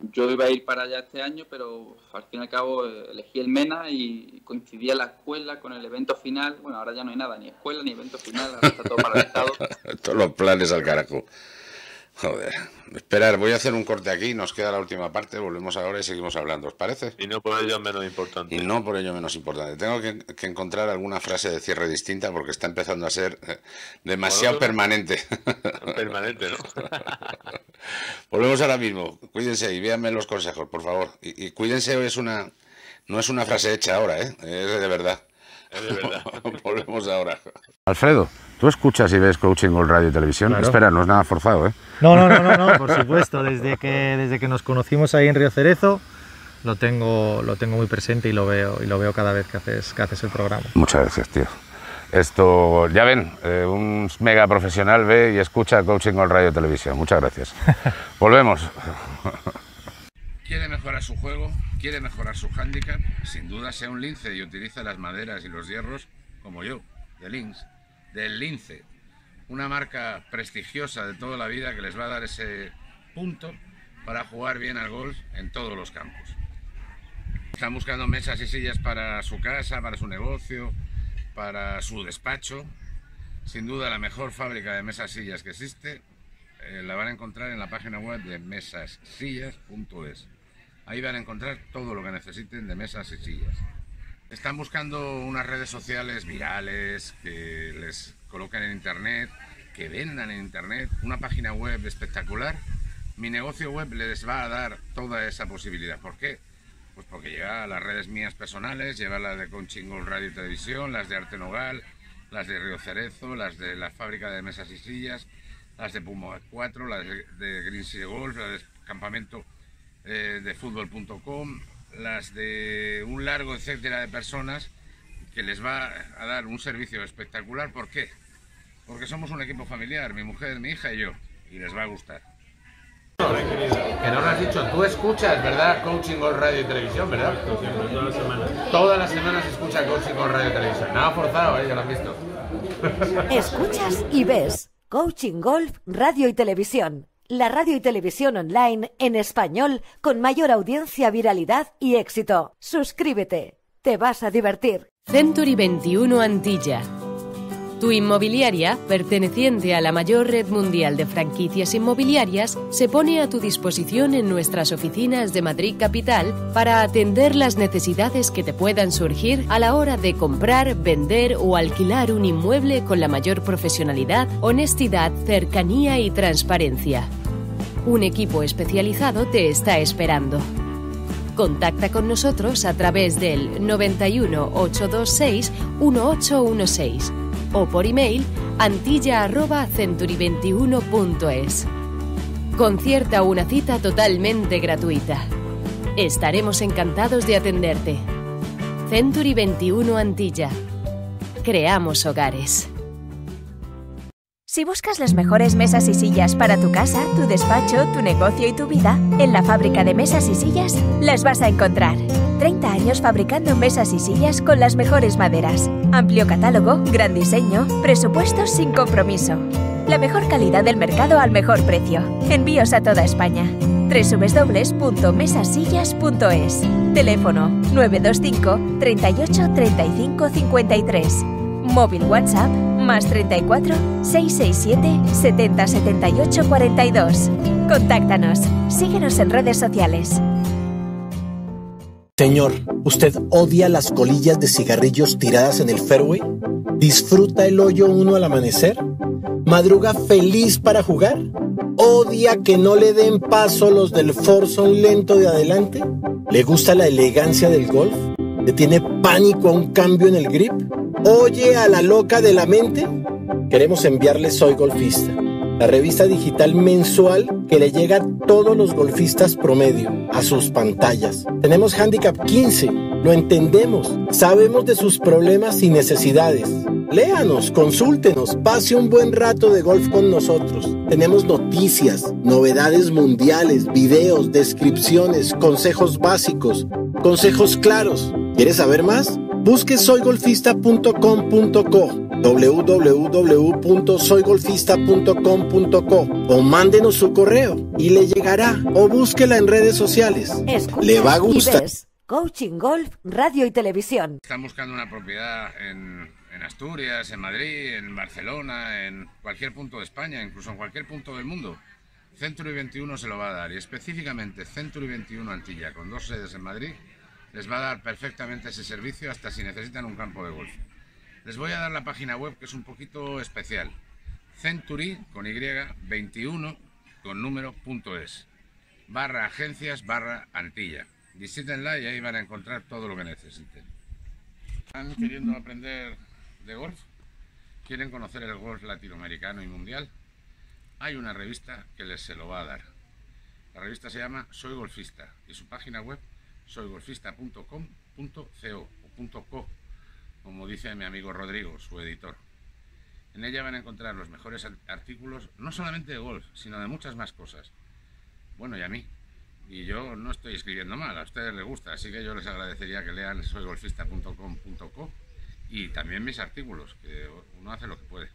Yo iba a ir para allá este año, pero al fin y al cabo elegí el MENA y coincidía la escuela con el evento final. Bueno, ahora ya no hay nada, ni escuela ni evento final, ahora está todo paralizado. Todos los planes al carajo. Joder. Esperar, voy a hacer un corte aquí, nos queda la última parte, volvemos ahora y seguimos hablando, ¿os parece? Y no por ello menos importante. Y no por ello menos importante. Tengo que encontrar alguna frase de cierre distinta porque está empezando a ser demasiado permanente. Permanente, ¿no? Volvemos ahora mismo. Cuídense y véanme los consejos, por favor. Y cuídense, no es una frase hecha ahora, es de verdad. Es de verdad. Volvemos ahora. Alfredo, ¿tú escuchas y ves Coaching Gold Radio y Televisión? Claro. Espera, no es nada forzado, ¿eh? No, por supuesto. Desde que nos conocimos ahí en Río Cerezo, lo tengo muy presente y lo veo cada vez que haces el programa. Muchas gracias, tío. Esto, ya ven, un mega profesional ve y escucha Coaching Gold Radio y Televisión. Muchas gracias. Volvemos. ¿Quiere mejorar su juego? ¿Quiere mejorar su hándicap? Sin duda sea un lince y utiliza las maderas y los hierros como yo, del Lince. Una marca prestigiosa de toda la vida que les va a dar ese punto para jugar bien al golf en todos los campos. Están buscando mesas y sillas para su casa, para su negocio, para su despacho. Sin duda la mejor fábrica de mesas y sillas que existe la van a encontrar en la página web de mesassillas.es. Ahí van a encontrar todo lo que necesiten de mesas y sillas. Están buscando unas redes sociales virales que les coloquen en internet, que vendan en internet, una página web espectacular. Mi negocio web les va a dar toda esa posibilidad. ¿Por qué? Pues porque lleva las redes mías personales, lleva las de Coaching Gold Radio y Televisión, las de Arte Nogal, las de Río Cerezo, las de la fábrica de mesas y sillas, las de Puma 4, las de Green City Golf, las de campamento de fútbol.com, las de un largo etcétera de personas que les va a dar un servicio espectacular. ¿Por qué? Porque somos un equipo familiar, mi mujer, mi hija y yo, y les va a gustar. Que no lo has dicho, tú escuchas, ¿verdad? Coaching Gold Radio y Televisión, ¿verdad? Siempre, todas las semanas. Todas las semanas se escucha Coaching Gold Radio y Televisión. Nada forzado, ya lo has visto. Escuchas y ves Coaching Golf Radio y Televisión. La radio y televisión online en español con mayor audiencia, viralidad y éxito. Suscríbete, te vas a divertir. Century 21 Antilla. Tu inmobiliaria, perteneciente a la mayor red mundial de franquicias inmobiliarias, se pone a tu disposición en nuestras oficinas de Madrid Capital para atender las necesidades que te puedan surgir a la hora de comprar, vender o alquilar un inmueble con la mayor profesionalidad, honestidad, cercanía y transparencia. Un equipo especializado te está esperando. Contacta con nosotros a través del 91 826 1816 o por email antilla@century21.es. Concierta una cita totalmente gratuita. Estaremos encantados de atenderte. Century 21 Antilla. Creamos hogares. Si buscas las mejores mesas y sillas para tu casa, tu despacho, tu negocio y tu vida, en la fábrica de mesas y sillas las vas a encontrar. 30 años fabricando mesas y sillas con las mejores maderas. Amplio catálogo, gran diseño, presupuestos sin compromiso. La mejor calidad del mercado al mejor precio. Envíos a toda España. www.mesasillas.es. Teléfono 925 38 35 53. Móvil WhatsApp más 34 667 70 78 42. Contáctanos. Síguenos en redes sociales. Señor, ¿usted odia las colillas de cigarrillos tiradas en el fairway? ¿Disfruta el hoyo 1 al amanecer? ¿Madruga feliz para jugar? ¿Odia que no le den paso los del foursome lento de adelante? ¿Le gusta la elegancia del golf? ¿Le tiene pánico a un cambio en el grip? ¿Oye a la loca de la mente? Queremos enviarle Soy Golfista, la revista digital mensual que le llega a todos los golfistas promedio, a sus pantallas. Tenemos Handicap 15, lo entendemos, sabemos de sus problemas y necesidades. Léanos, consúltenos, pase un buen rato de golf con nosotros. Tenemos noticias, novedades mundiales, videos, descripciones, consejos básicos, consejos claros. ¿Quieres saber más? Busque soygolfista.com.co. www.soygolfista.com.co o mándenos su correo y le llegará, o búsquela en redes sociales. Escuchas Le va a y gustar. ves. Coaching Golf, radio y televisión. Están buscando una propiedad en Asturias, en Madrid, en Barcelona, en cualquier punto de España, incluso en cualquier punto del mundo. Century 21 se lo va a dar, y específicamente Century 21 Antilla, con 2 sedes en Madrid, les va a dar perfectamente ese servicio hasta si necesitan un campo de golf. Les voy a dar la página web, que es un poquito especial. Century, con Y, 21, con número.es, /agencias/Antilla. Visítenla y ahí van a encontrar todo lo que necesiten. ¿Están queriendo aprender de golf? ¿Quieren conocer el golf latinoamericano y mundial? Hay una revista que les se lo va a dar. La revista se llama Soy Golfista y su página web soygolfista.com.co, como dice mi amigo Rodrigo, su editor. En ella van a encontrar los mejores artículos, no solamente de golf, sino de muchas más cosas. Bueno, y a mí. Y yo no estoy escribiendo mal, a ustedes les gusta, así que yo les agradecería que lean soygolfista.com.co y también mis artículos, que uno hace lo que puede.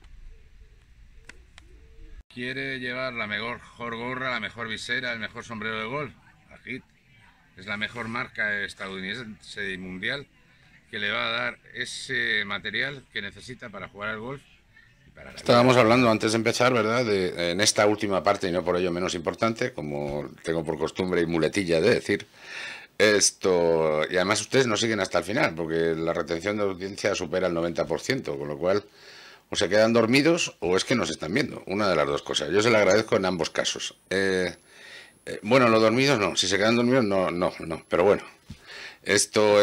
¿Quiere llevar la mejor gorra, la mejor visera, el mejor sombrero de golf? Agit. Es la mejor marca estadounidense y mundial que le va a dar ese material que necesita para jugar al golf. Estábamos hablando antes de empezar, ¿verdad?, en esta última parte, y no por ello menos importante, como tengo por costumbre y muletilla de decir, esto, y además ustedes nos siguen hasta el final, porque la retención de audiencia supera el 90%, con lo cual o se quedan dormidos o es que nos están viendo, una de las dos cosas. Yo se lo agradezco en ambos casos. Bueno, los dormidos no, si se quedan dormidos no, pero bueno, esto...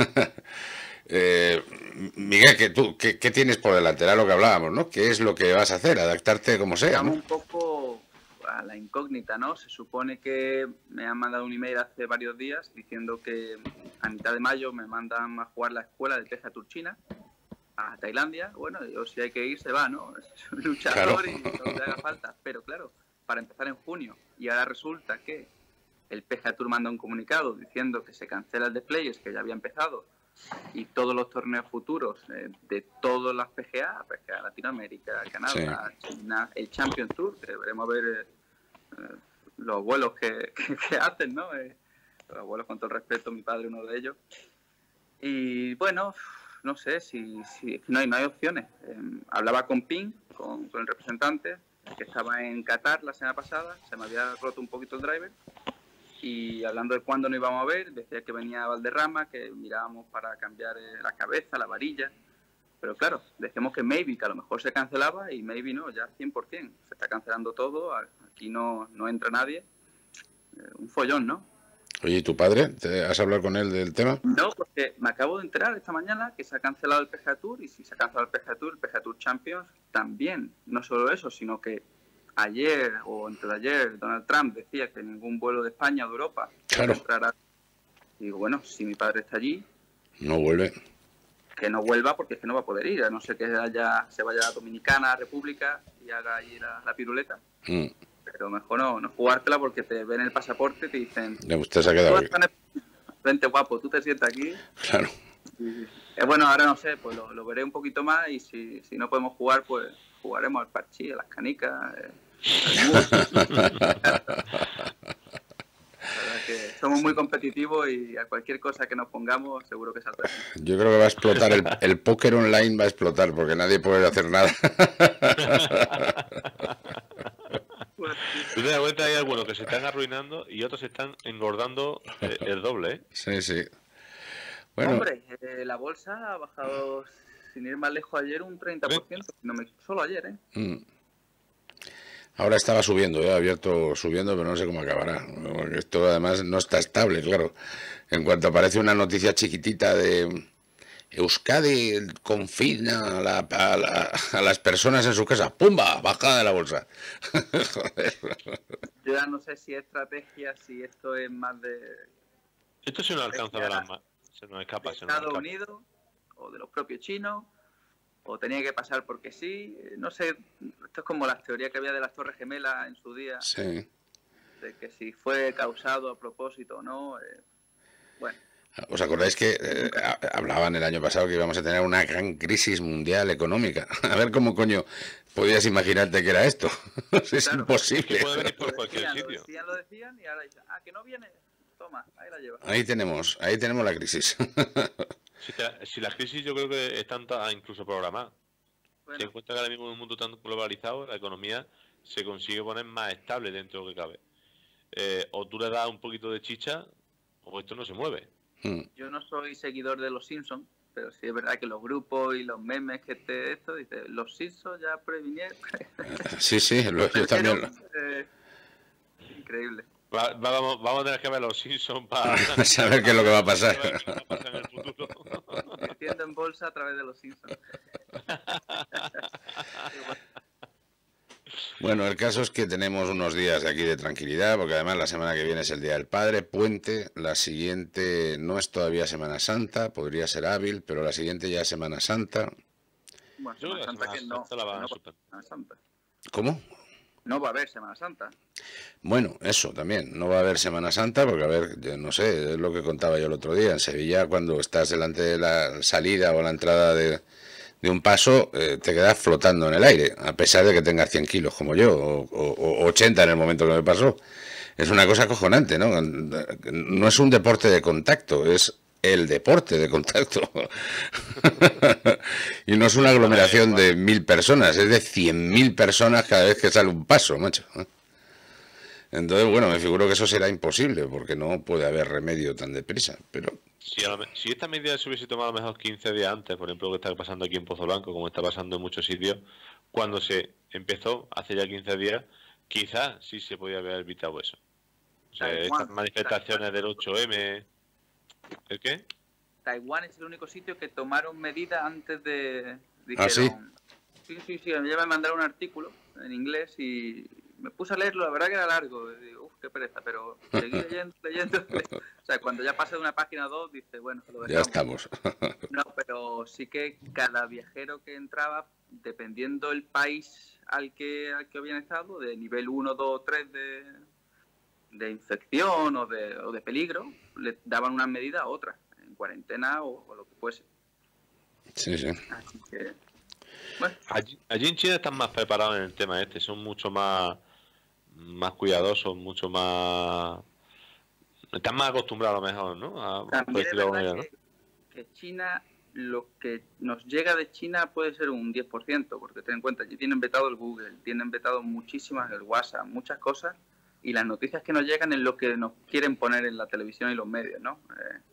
Miguel, ¿qué tienes por delante? Era lo que hablábamos, ¿no? ¿Qué es lo que vas a hacer? Adaptarte como sea, ¿no? Estamos un poco a la incógnita, ¿no? Se supone que me han mandado un email hace varios días diciendo que a mitad de mayo me mandan a jugar la escuela del PGA Tour China a Tailandia. Bueno, yo si hay que ir, se va, ¿no? Es un luchador, claro, y lo que haga falta. Pero claro, para empezar en junio, y ahora resulta que el PGA Tour manda un comunicado diciendo que se cancela el de Players, que ya había empezado, y todos los torneos futuros de todas las PGA Latinoamérica, Canadá, sí, China, el Champions Tour, que veremos ver los vuelos que hacen, ¿no? Los vuelos, con todo el respeto, mi padre uno de ellos. Y bueno, no sé si no hay opciones. Hablaba con Ping, con el representante, que estaba en Qatar la semana pasada, se me había roto un poquito el driver. Y hablando de cuándo nos íbamos a ver, decía que venía a Valderrama, que mirábamos para cambiar la cabeza, la varilla. Pero claro, decíamos que maybe, que a lo mejor se cancelaba, y maybe no, ya 100%. Se está cancelando todo, aquí no entra nadie. Un follón, ¿no? Oye, ¿y tu padre? ¿Te has hablado con él del tema? No, porque me acabo de enterar esta mañana que se ha cancelado el PGA Tour, y si se ha cancelado el PGA Tour Champions también. No solo eso, sino que ayer o antes de ayer Donald Trump decía que ningún vuelo de España o de Europa entrará. Y digo, bueno, si mi padre está allí, no vuelve. Que no vuelva, porque es que no va a poder ir, a no ser que se vaya a Dominicana, República, y haga allí la piruleta. Pero mejor no jugártela, porque te ven el pasaporte y te dicen, usted se ha quedado aquí. Vente, guapo, tú te sientas aquí. Claro. Y, bueno, ahora no sé, pues lo veré un poquito más, y si no podemos jugar, pues jugaremos al parchís, a las canicas. Que somos muy competitivos, y a cualquier cosa que nos pongamos seguro que saldrá. Yo creo que va a explotar el póker online, va a explotar, porque nadie puede hacer nada. Tú te das cuenta, hay algunos que se están arruinando y otros se están engordando el doble, ¿eh? Sí, sí. Bueno. Hombre, la bolsa ha bajado, sin ir más lejos, ayer un 30%, solo ayer, ¿eh? Ahora estaba subiendo, ha abierto subiendo, pero no sé cómo acabará. Porque esto además no está estable, claro. En cuanto aparece una noticia chiquitita de Euskadi confina a las personas en su casa, ¡pumba! Bajada de la bolsa. Joder. Yo ya no sé si es estrategia, si esto es más de... Esto se nos alcanza de las manos. Se nos escapa. De Estados Unidos, o de los propios chinos, o tenía que pasar porque sí, no sé, esto es como las teorías que había de las Torres Gemelas en su día, sí, de que si fue causado a propósito o no, bueno. ¿Os acordáis que hablaban el año pasado que íbamos a tener una gran crisis mundial económica? A ver cómo coño podías imaginarte que era esto. Es Claro, imposible. Que puede venir por Lo cualquier decían, sitio. lo decían y ahora dicen, que no viene, toma, ahí la lleva. Ahí tenemos la crisis. Si la crisis yo creo que está incluso programada. Bueno, Se encuentra que ahora mismo en un mundo tan globalizado, la economía se consigue poner más estable dentro de lo que cabe. O tú le das un poquito de chicha, o esto no se mueve. yo no soy seguidor de los Simpsons, pero sí es verdad que los grupos y los memes que esto, dice, los Simpsons ya previnieron. Sí, yo también. Increíble. Vamos a tener que ver los Simpsons para Saber qué es lo que va a pasar. saber qué va a pasar en el futuro. Metiendo en bolsa a través de los Simpsons. Bueno, el caso es que tenemos unos días de aquí de tranquilidad, porque además la semana que viene es el Día del Padre, puente, la siguiente no es todavía Semana Santa, podría ser hábil, pero la siguiente ya es Semana Santa. Bueno, Yo creo Semana que Santa que no, Santa la van a no va a suspender. haber Semana Santa. ¿Cómo? No va a haber Semana Santa. Bueno, eso también, no va a haber Semana Santa, porque a ver, yo no sé, es lo que contaba yo el otro día, en Sevilla cuando estás delante de la salida o la entrada de un paso, te quedas flotando en el aire, a pesar de que tengas 100 kilos como yo, o 80 en el momento que me pasó. Es una cosa acojonante, ¿no? No es un deporte de contacto, es el deporte de contacto. Y no es una aglomeración de 1000 personas, es de 100.000 personas cada vez que sale un paso, macho. Entonces, bueno, me figuro que eso será imposible, porque no puede haber remedio tan deprisa, pero... Si esta medida se hubiese tomado a lo mejor 15 días antes, por ejemplo, lo que está pasando aquí en Pozo Blanco, como está pasando en muchos sitios, cuando se empezó hace ya 15 días, quizás sí se podía haber evitado eso. O sea, estas manifestaciones del 8M... ¿El qué? Taiwán es el único sitio que tomaron medidas antes de... ¿Ah, sí? Sí, ya me mandaron un artículo en inglés y me puse a leerlo, la verdad que era largo, y digo, qué pereza, pero seguí leyendo. O sea, cuando ya pasa de una página a dos, dice, bueno, lo dejamos. Ya estamos. No, pero sí que cada viajero que entraba, dependiendo el país al que habían estado, de nivel 1, 2, 3 de infección o de peligro, le daban una medida a otra, en cuarentena o lo que fuese. Sí. Así que, bueno. Allí en China están más preparados en el tema este, son mucho más cuidadosos, mucho más... Están más acostumbrados a lo mejor, ¿no? También es verdad que China, lo que nos llega de China puede ser un 10%, porque ten en cuenta, allí tienen vetado el Google, tienen vetado muchísimas, el WhatsApp, muchas cosas, y las noticias que nos llegan es lo que nos quieren poner en la televisión y los medios, ¿no?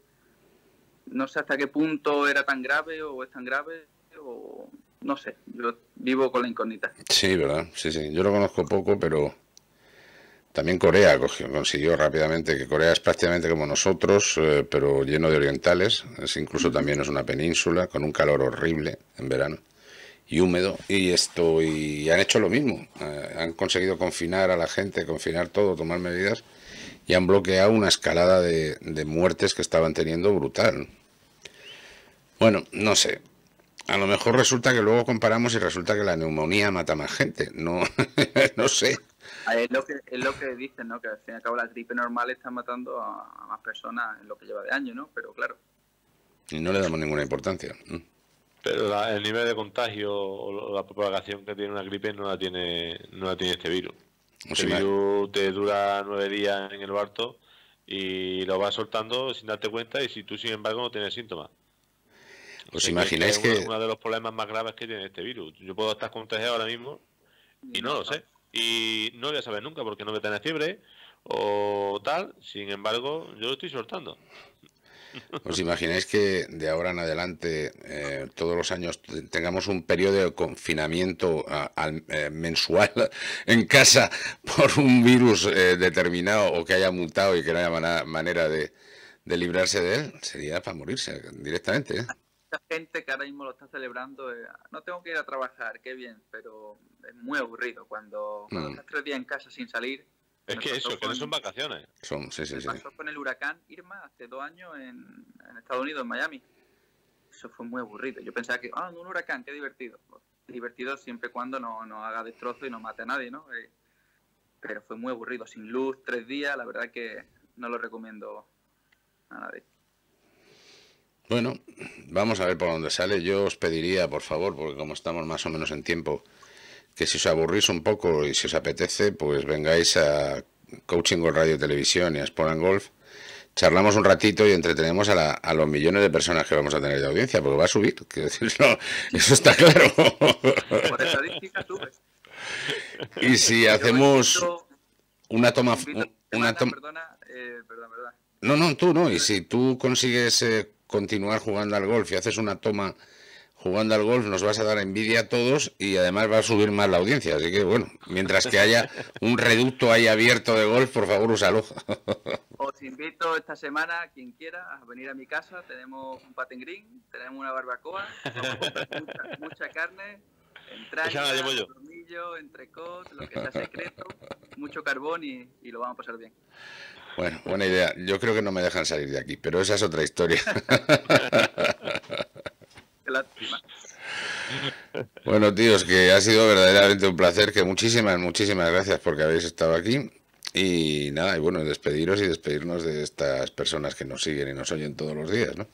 No sé hasta qué punto era tan grave o es tan grave, o no sé, yo vivo con la incógnita. Sí, ¿verdad? Sí. Yo lo conozco poco, pero también Corea consiguió rápidamente, que Corea es prácticamente como nosotros, pero lleno de orientales, incluso también es una península con un calor horrible en verano y húmedo, y han hecho lo mismo, han conseguido confinar a la gente, confinar todo, tomar medidas, y han bloqueado una escalada de muertes que estaban teniendo brutal. Bueno, no sé, a lo mejor resulta que luego comparamos y resulta que la neumonía mata más gente, no sé. Es lo que dicen, ¿no? Que al fin y al cabo la gripe normal está matando a más personas en lo que lleva de año, ¿no? Pero claro. Y no le damos ninguna importancia. Pero el nivel de contagio o la propagación que tiene una gripe no la tiene este virus. Este virus te dura 9 días en el barto y lo vas soltando sin darte cuenta, y si tú sin embargo no tienes síntomas. ¿Os imagináis que uno de los problemas más graves que tiene este virus? Yo puedo estar contagiado ahora mismo y no lo sé. Y no voy a saber nunca porque no voy a tener fiebre o tal. Sin embargo, yo lo estoy soltando. ¿Os imagináis que de ahora en adelante todos los años tengamos un periodo de confinamiento mensual en casa por un virus determinado, o que haya mutado y que no haya manera de librarse de él? Sería para morirse directamente, ¿eh? Mucha gente que ahora mismo lo está celebrando, no tengo que ir a trabajar, qué bien, pero es muy aburrido cuando estás 3 días en casa sin salir. Es que eso, que no son vacaciones. Sí. Pasó con el huracán Irma hace 2 años en Estados Unidos, en Miami. Eso fue muy aburrido. Yo pensaba que, un huracán, qué divertido. Pues, divertido siempre y cuando no haga destrozo y no mate a nadie, ¿no? Pero fue muy aburrido. Sin luz, 3 días, la verdad que no lo recomiendo a nadie. Bueno, vamos a ver por dónde sale. Yo os pediría, por favor, porque como estamos más o menos en tiempo, que si os aburrís un poco y si os apetece, pues vengáis a Coaching Golf Radio y Televisión y a Sport and Golf. Charlamos un ratito y entretenemos a los millones de personas que vamos a tener de audiencia, porque va a subir, quiero decirlo, eso está claro. Por estadística sube. Y si hacemos una toma... Perdona. No, tú no. Y si tú consigues continuar jugando al golf y haces una toma jugando al golf, nos vas a dar envidia a todos y además va a subir más la audiencia. Así que, bueno, mientras que haya un reducto ahí abierto de golf, por favor, úsalo. Os invito esta semana, quien quiera, a venir a mi casa. Tenemos un patin green, tenemos una barbacoa, mucha carne, entraña, tornillo, entrecot, lo que sea secreto, mucho carbón y lo vamos a pasar bien. Bueno, buena idea. Yo creo que no me dejan salir de aquí, pero esa es otra historia. Qué lástima. Bueno, tíos, que ha sido verdaderamente un placer, que muchísimas gracias porque habéis estado aquí. Y nada, y bueno, despediros y despedirnos de estas personas que nos siguen y nos oyen todos los días, ¿no?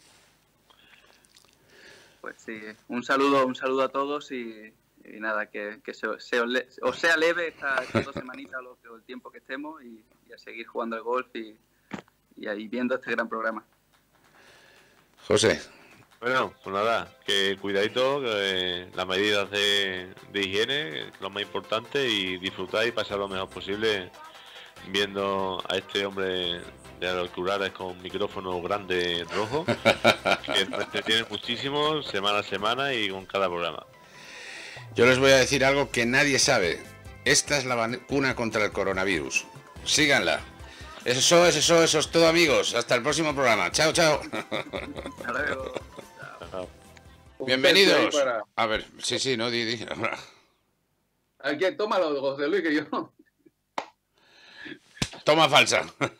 Pues sí, un saludo a todos y nada, que os sea leve estas 2 semanitas o el tiempo que estemos y a seguir jugando al golf y viendo este gran programa. José. Bueno, pues nada, que cuidadito, que las medidas de higiene, es lo más importante, y disfrutar y pasar lo mejor posible viendo a este hombre de auriculares con micrófono grande rojo, que nos entretiene muchísimo semana a semana y con cada programa. Yo les voy a decir algo que nadie sabe. Esta es la vacuna contra el coronavirus. Síganla. Eso es todo, amigos. Hasta el próximo programa. Chao. Hasta luego. Chao. Bienvenidos. A ver, sí, no, di. Aquí, tómalo, José Luis, que yo no. Toma falsa.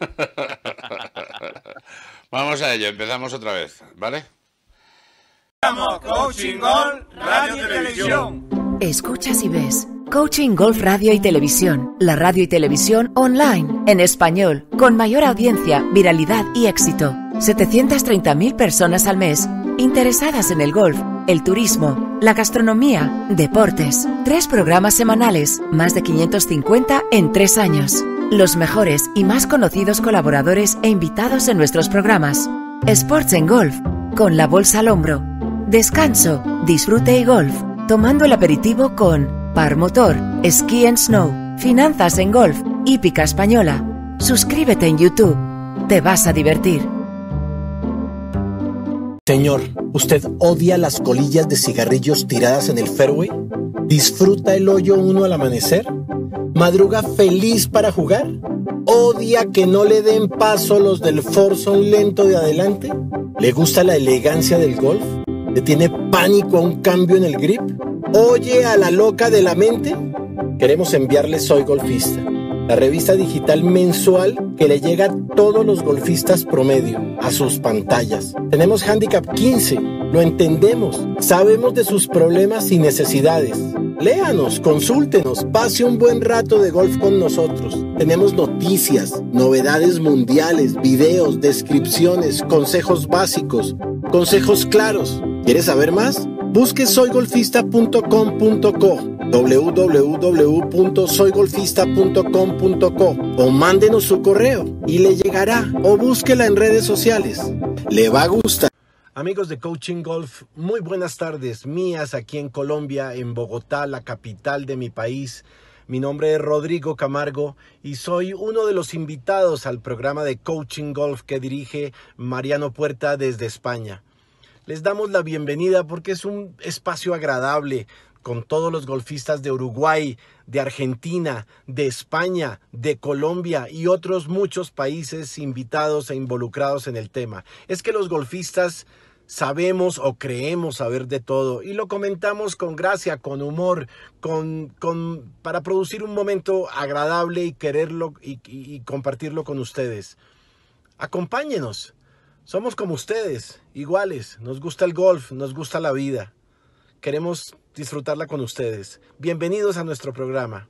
Vamos a ello, empezamos otra vez, ¿vale? Coaching Golf Radio y Televisión. Escuchas y ves Coaching Golf Radio y Televisión, la radio y televisión online, en español, con mayor audiencia, viralidad y éxito. 730.000 personas al mes, interesadas en el golf, el turismo, la gastronomía, deportes. 3 programas semanales, más de 550 en 3 años. Los mejores y más conocidos colaboradores e invitados en nuestros programas. Sports en Golf, con la bolsa al hombro. Descanso, disfrute y golf, tomando el aperitivo con Par Motor, Ski and Snow, Finanzas en Golf, Hípica Española. Suscríbete en YouTube, te vas a divertir. Señor, ¿usted odia las colillas de cigarrillos tiradas en el fairway? ¿Disfruta el hoyo 1 al amanecer? ¿Madruga feliz para jugar? ¿Odia que no le den paso los del foursome lento de adelante? ¿Le gusta la elegancia del golf? ¿Le tiene pánico a un cambio en el grip? ¿Oye a la loca de la mente? Queremos enviarle Soy Golfista, la revista digital mensual que le llega a todos los golfistas promedio, a sus pantallas. Tenemos Handicap 15, lo entendemos, sabemos de sus problemas y necesidades. Léanos, consúltenos, pase un buen rato de golf con nosotros. Tenemos noticias, novedades mundiales, videos, descripciones, consejos básicos, consejos claros. ¿Quieres saber más? Busque soygolfista.com.co, www.soygolfista.com.co o mándenos su correo y le llegará, o búsquela en redes sociales. Le va a gustar. Amigos de Coaching Golf, muy buenas tardes mías aquí en Colombia, en Bogotá, la capital de mi país. Mi nombre es Rodrigo Camargo y soy uno de los invitados al programa de Coaching Golf que dirige Mariano Puerta desde España. Les damos la bienvenida porque es un espacio agradable con todos los golfistas de Uruguay, de Argentina, de España, de Colombia y otros muchos países invitados e involucrados en el tema. Es que los golfistas sabemos o creemos saber de todo y lo comentamos con gracia, con humor, para producir un momento agradable y quererlo y compartirlo con ustedes. Acompáñenos, somos como ustedes, iguales, nos gusta el golf, nos gusta la vida. Queremos disfrutarla con ustedes. Bienvenidos a nuestro programa.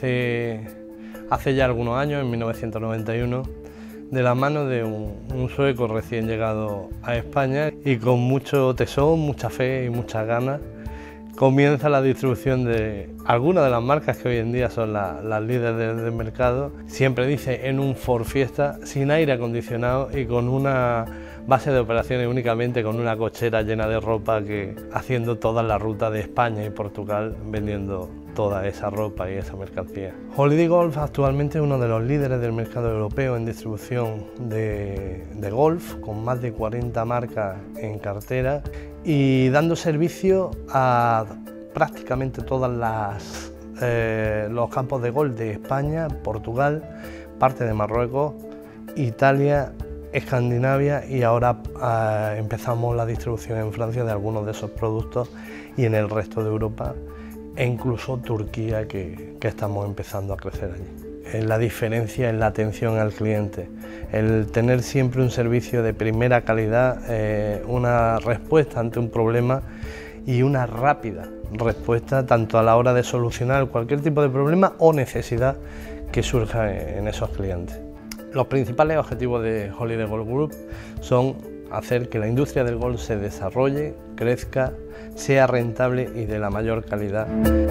hace ya algunos años, en 1991, de la mano de un sueco recién llegado a España, y con mucho tesón, mucha fe y muchas ganas comienza la distribución de algunas de las marcas que hoy en día son las líderes del mercado. Siempre dice en un Ford Fiesta, sin aire acondicionado y con una base de operaciones únicamente con una cochera llena de ropa, haciendo toda la ruta de España y Portugal vendiendo toda esa ropa y esa mercancía. Holiday Golf actualmente es uno de los líderes del mercado europeo en distribución de golf, con más de 40 marcas en cartera y dando servicio a prácticamente todos los campos de golf de España, Portugal, parte de Marruecos, Italia, Escandinavia, y ahora empezamos la distribución en Francia de algunos de esos productos y en el resto de Europa, e incluso Turquía, que estamos empezando a crecer allí. La diferencia es la atención al cliente, el tener siempre un servicio de primera calidad, una respuesta ante un problema y una rápida respuesta tanto a la hora de solucionar cualquier tipo de problema o necesidad que surja en esos clientes. Los principales objetivos de Holiday Golf Group son hacer que la industria del golf se desarrolle, crezca, sea rentable y de la mayor calidad.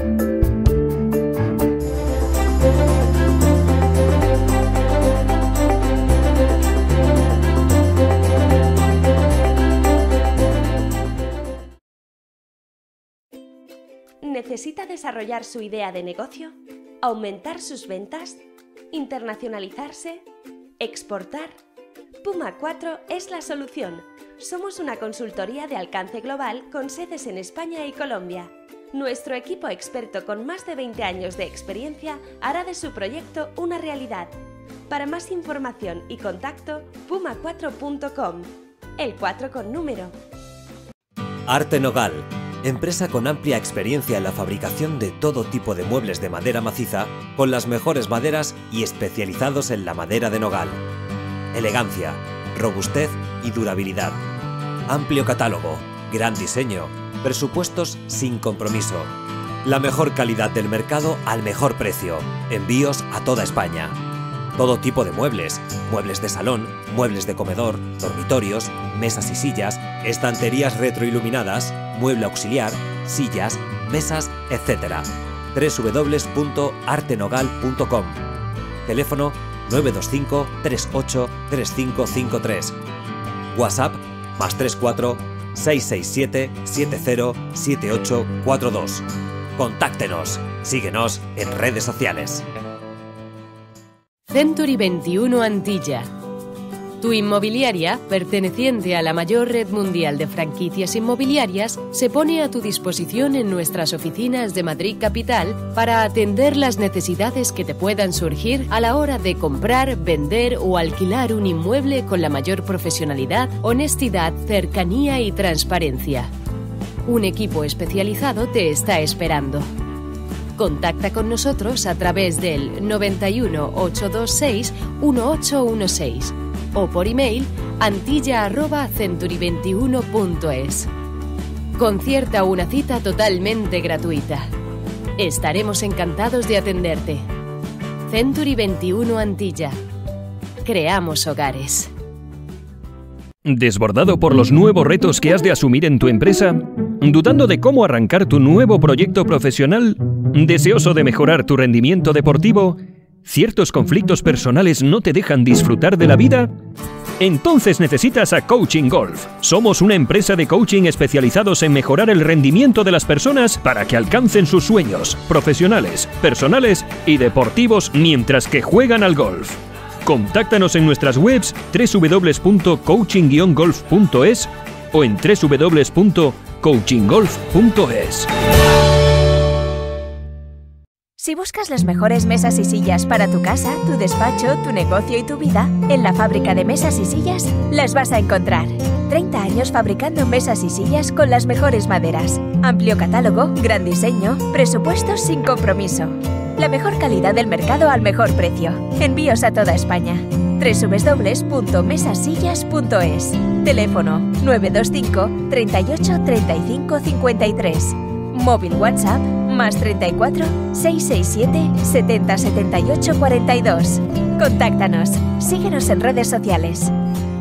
¿Necesita desarrollar su idea de negocio? ¿Aumentar sus ventas? ¿Internacionalizarse? ¿Exportar? Puma 4 es la solución. Somos una consultoría de alcance global con sedes en España y Colombia. Nuestro equipo experto con más de 20 años de experiencia hará de su proyecto una realidad. Para más información y contacto, puma4.com. El 4 con número. Arte Nogal, empresa con amplia experiencia en la fabricación de todo tipo de muebles de madera maciza, con las mejores maderas y especializados en la madera de nogal. Elegancia, robustez y durabilidad. Amplio catálogo, gran diseño, presupuestos sin compromiso. La mejor calidad del mercado al mejor precio. Envíos a toda España. Todo tipo de muebles, muebles de salón, muebles de comedor, dormitorios, mesas y sillas, estanterías retroiluminadas, mueble auxiliar, sillas, mesas, etc. www.artenogal.com. Teléfono 925 38 3553. WhatsApp +34 667 70 7842. Contáctenos. Síguenos en redes sociales. Century 21 Antilla. Tu inmobiliaria, perteneciente a la mayor red mundial de franquicias inmobiliarias, se pone a tu disposición en nuestras oficinas de Madrid Capital para atender las necesidades que te puedan surgir a la hora de comprar, vender o alquilar un inmueble con la mayor profesionalidad, honestidad, cercanía y transparencia. Un equipo especializado te está esperando. Contacta con nosotros a través del 91 826 1816 o por email antilla@century21.es. Concierta una cita totalmente gratuita. Estaremos encantados de atenderte. Century 21 Antilla. Creamos hogares. ¿Desbordado por los nuevos retos que has de asumir en tu empresa? ¿Dudando de cómo arrancar tu nuevo proyecto profesional? ¿Deseoso de mejorar tu rendimiento deportivo? ¿Ciertos conflictos personales no te dejan disfrutar de la vida? Entonces necesitas a Coaching Golf. Somos una empresa de coaching especializados en mejorar el rendimiento de las personas para que alcancen sus sueños profesionales, personales y deportivos mientras que juegan al golf. Contáctanos en nuestras webs www.coaching-golf.es o en www.coachinggolf.es. Si buscas las mejores mesas y sillas para tu casa, tu despacho, tu negocio y tu vida, en la fábrica de mesas y sillas las vas a encontrar. 30 años fabricando mesas y sillas con las mejores maderas. Amplio catálogo, gran diseño, presupuestos sin compromiso. La mejor calidad del mercado al mejor precio. Envíos a toda España. www.mesasillas.es. Teléfono 925 38 35 53. Móvil WhatsApp Más 34 667 70 78 42. Contáctanos. Síguenos en redes sociales.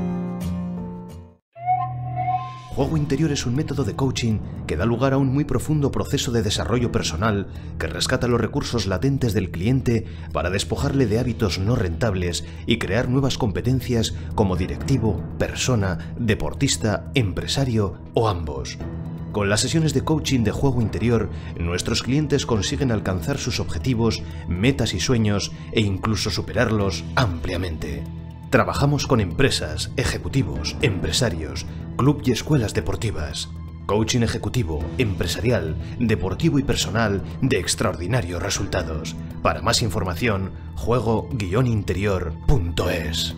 Juego Interior es un método de coaching que da lugar a un muy profundo proceso de desarrollo personal que rescata los recursos latentes del cliente para despojarle de hábitos no rentables y crear nuevas competencias como directivo, persona, deportista, empresario o ambos. Con las sesiones de coaching de Juego Interior, nuestros clientes consiguen alcanzar sus objetivos, metas y sueños e incluso superarlos ampliamente. Trabajamos con empresas, ejecutivos, empresarios, club y escuelas deportivas. Coaching ejecutivo, empresarial, deportivo y personal de extraordinarios resultados. Para más información, juego-interior.es.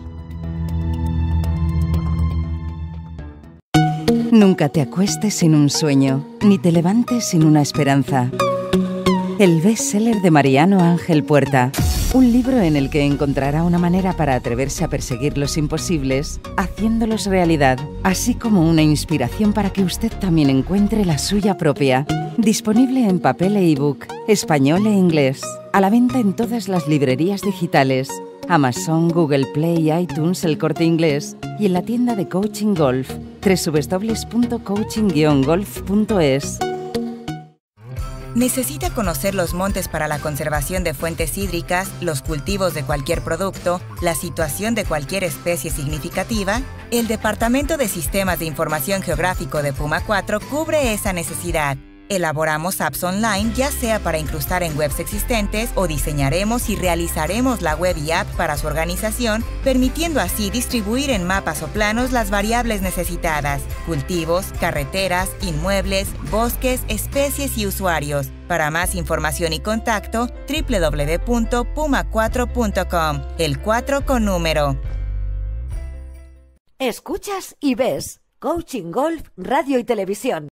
Nunca te acuestes sin un sueño, ni te levantes sin una esperanza. El bestseller de Mariano Ángel Puerta. Un libro en el que encontrará una manera para atreverse a perseguir los imposibles, haciéndolos realidad, así como una inspiración para que usted también encuentre la suya propia. Disponible en papel e ebook, español e inglés. A la venta en todas las librerías digitales, Amazon, Google Play, iTunes, El Corte Inglés y en la tienda de Coaching Golf, www.coaching-golf.es. ¿Necesita conocer los montes para la conservación de fuentes hídricas, los cultivos de cualquier producto, la situación de cualquier especie significativa? El Departamento de Sistemas de Información Geográfico de Puma 4 cubre esa necesidad. Elaboramos apps online, ya sea para incrustar en webs existentes o diseñaremos y realizaremos la web y app para su organización, permitiendo así distribuir en mapas o planos las variables necesitadas: cultivos, carreteras, inmuebles, bosques, especies y usuarios. Para más información y contacto, www.puma4.com, el 4 con número. Escuchas y ves Coaching Golf Radio y Televisión.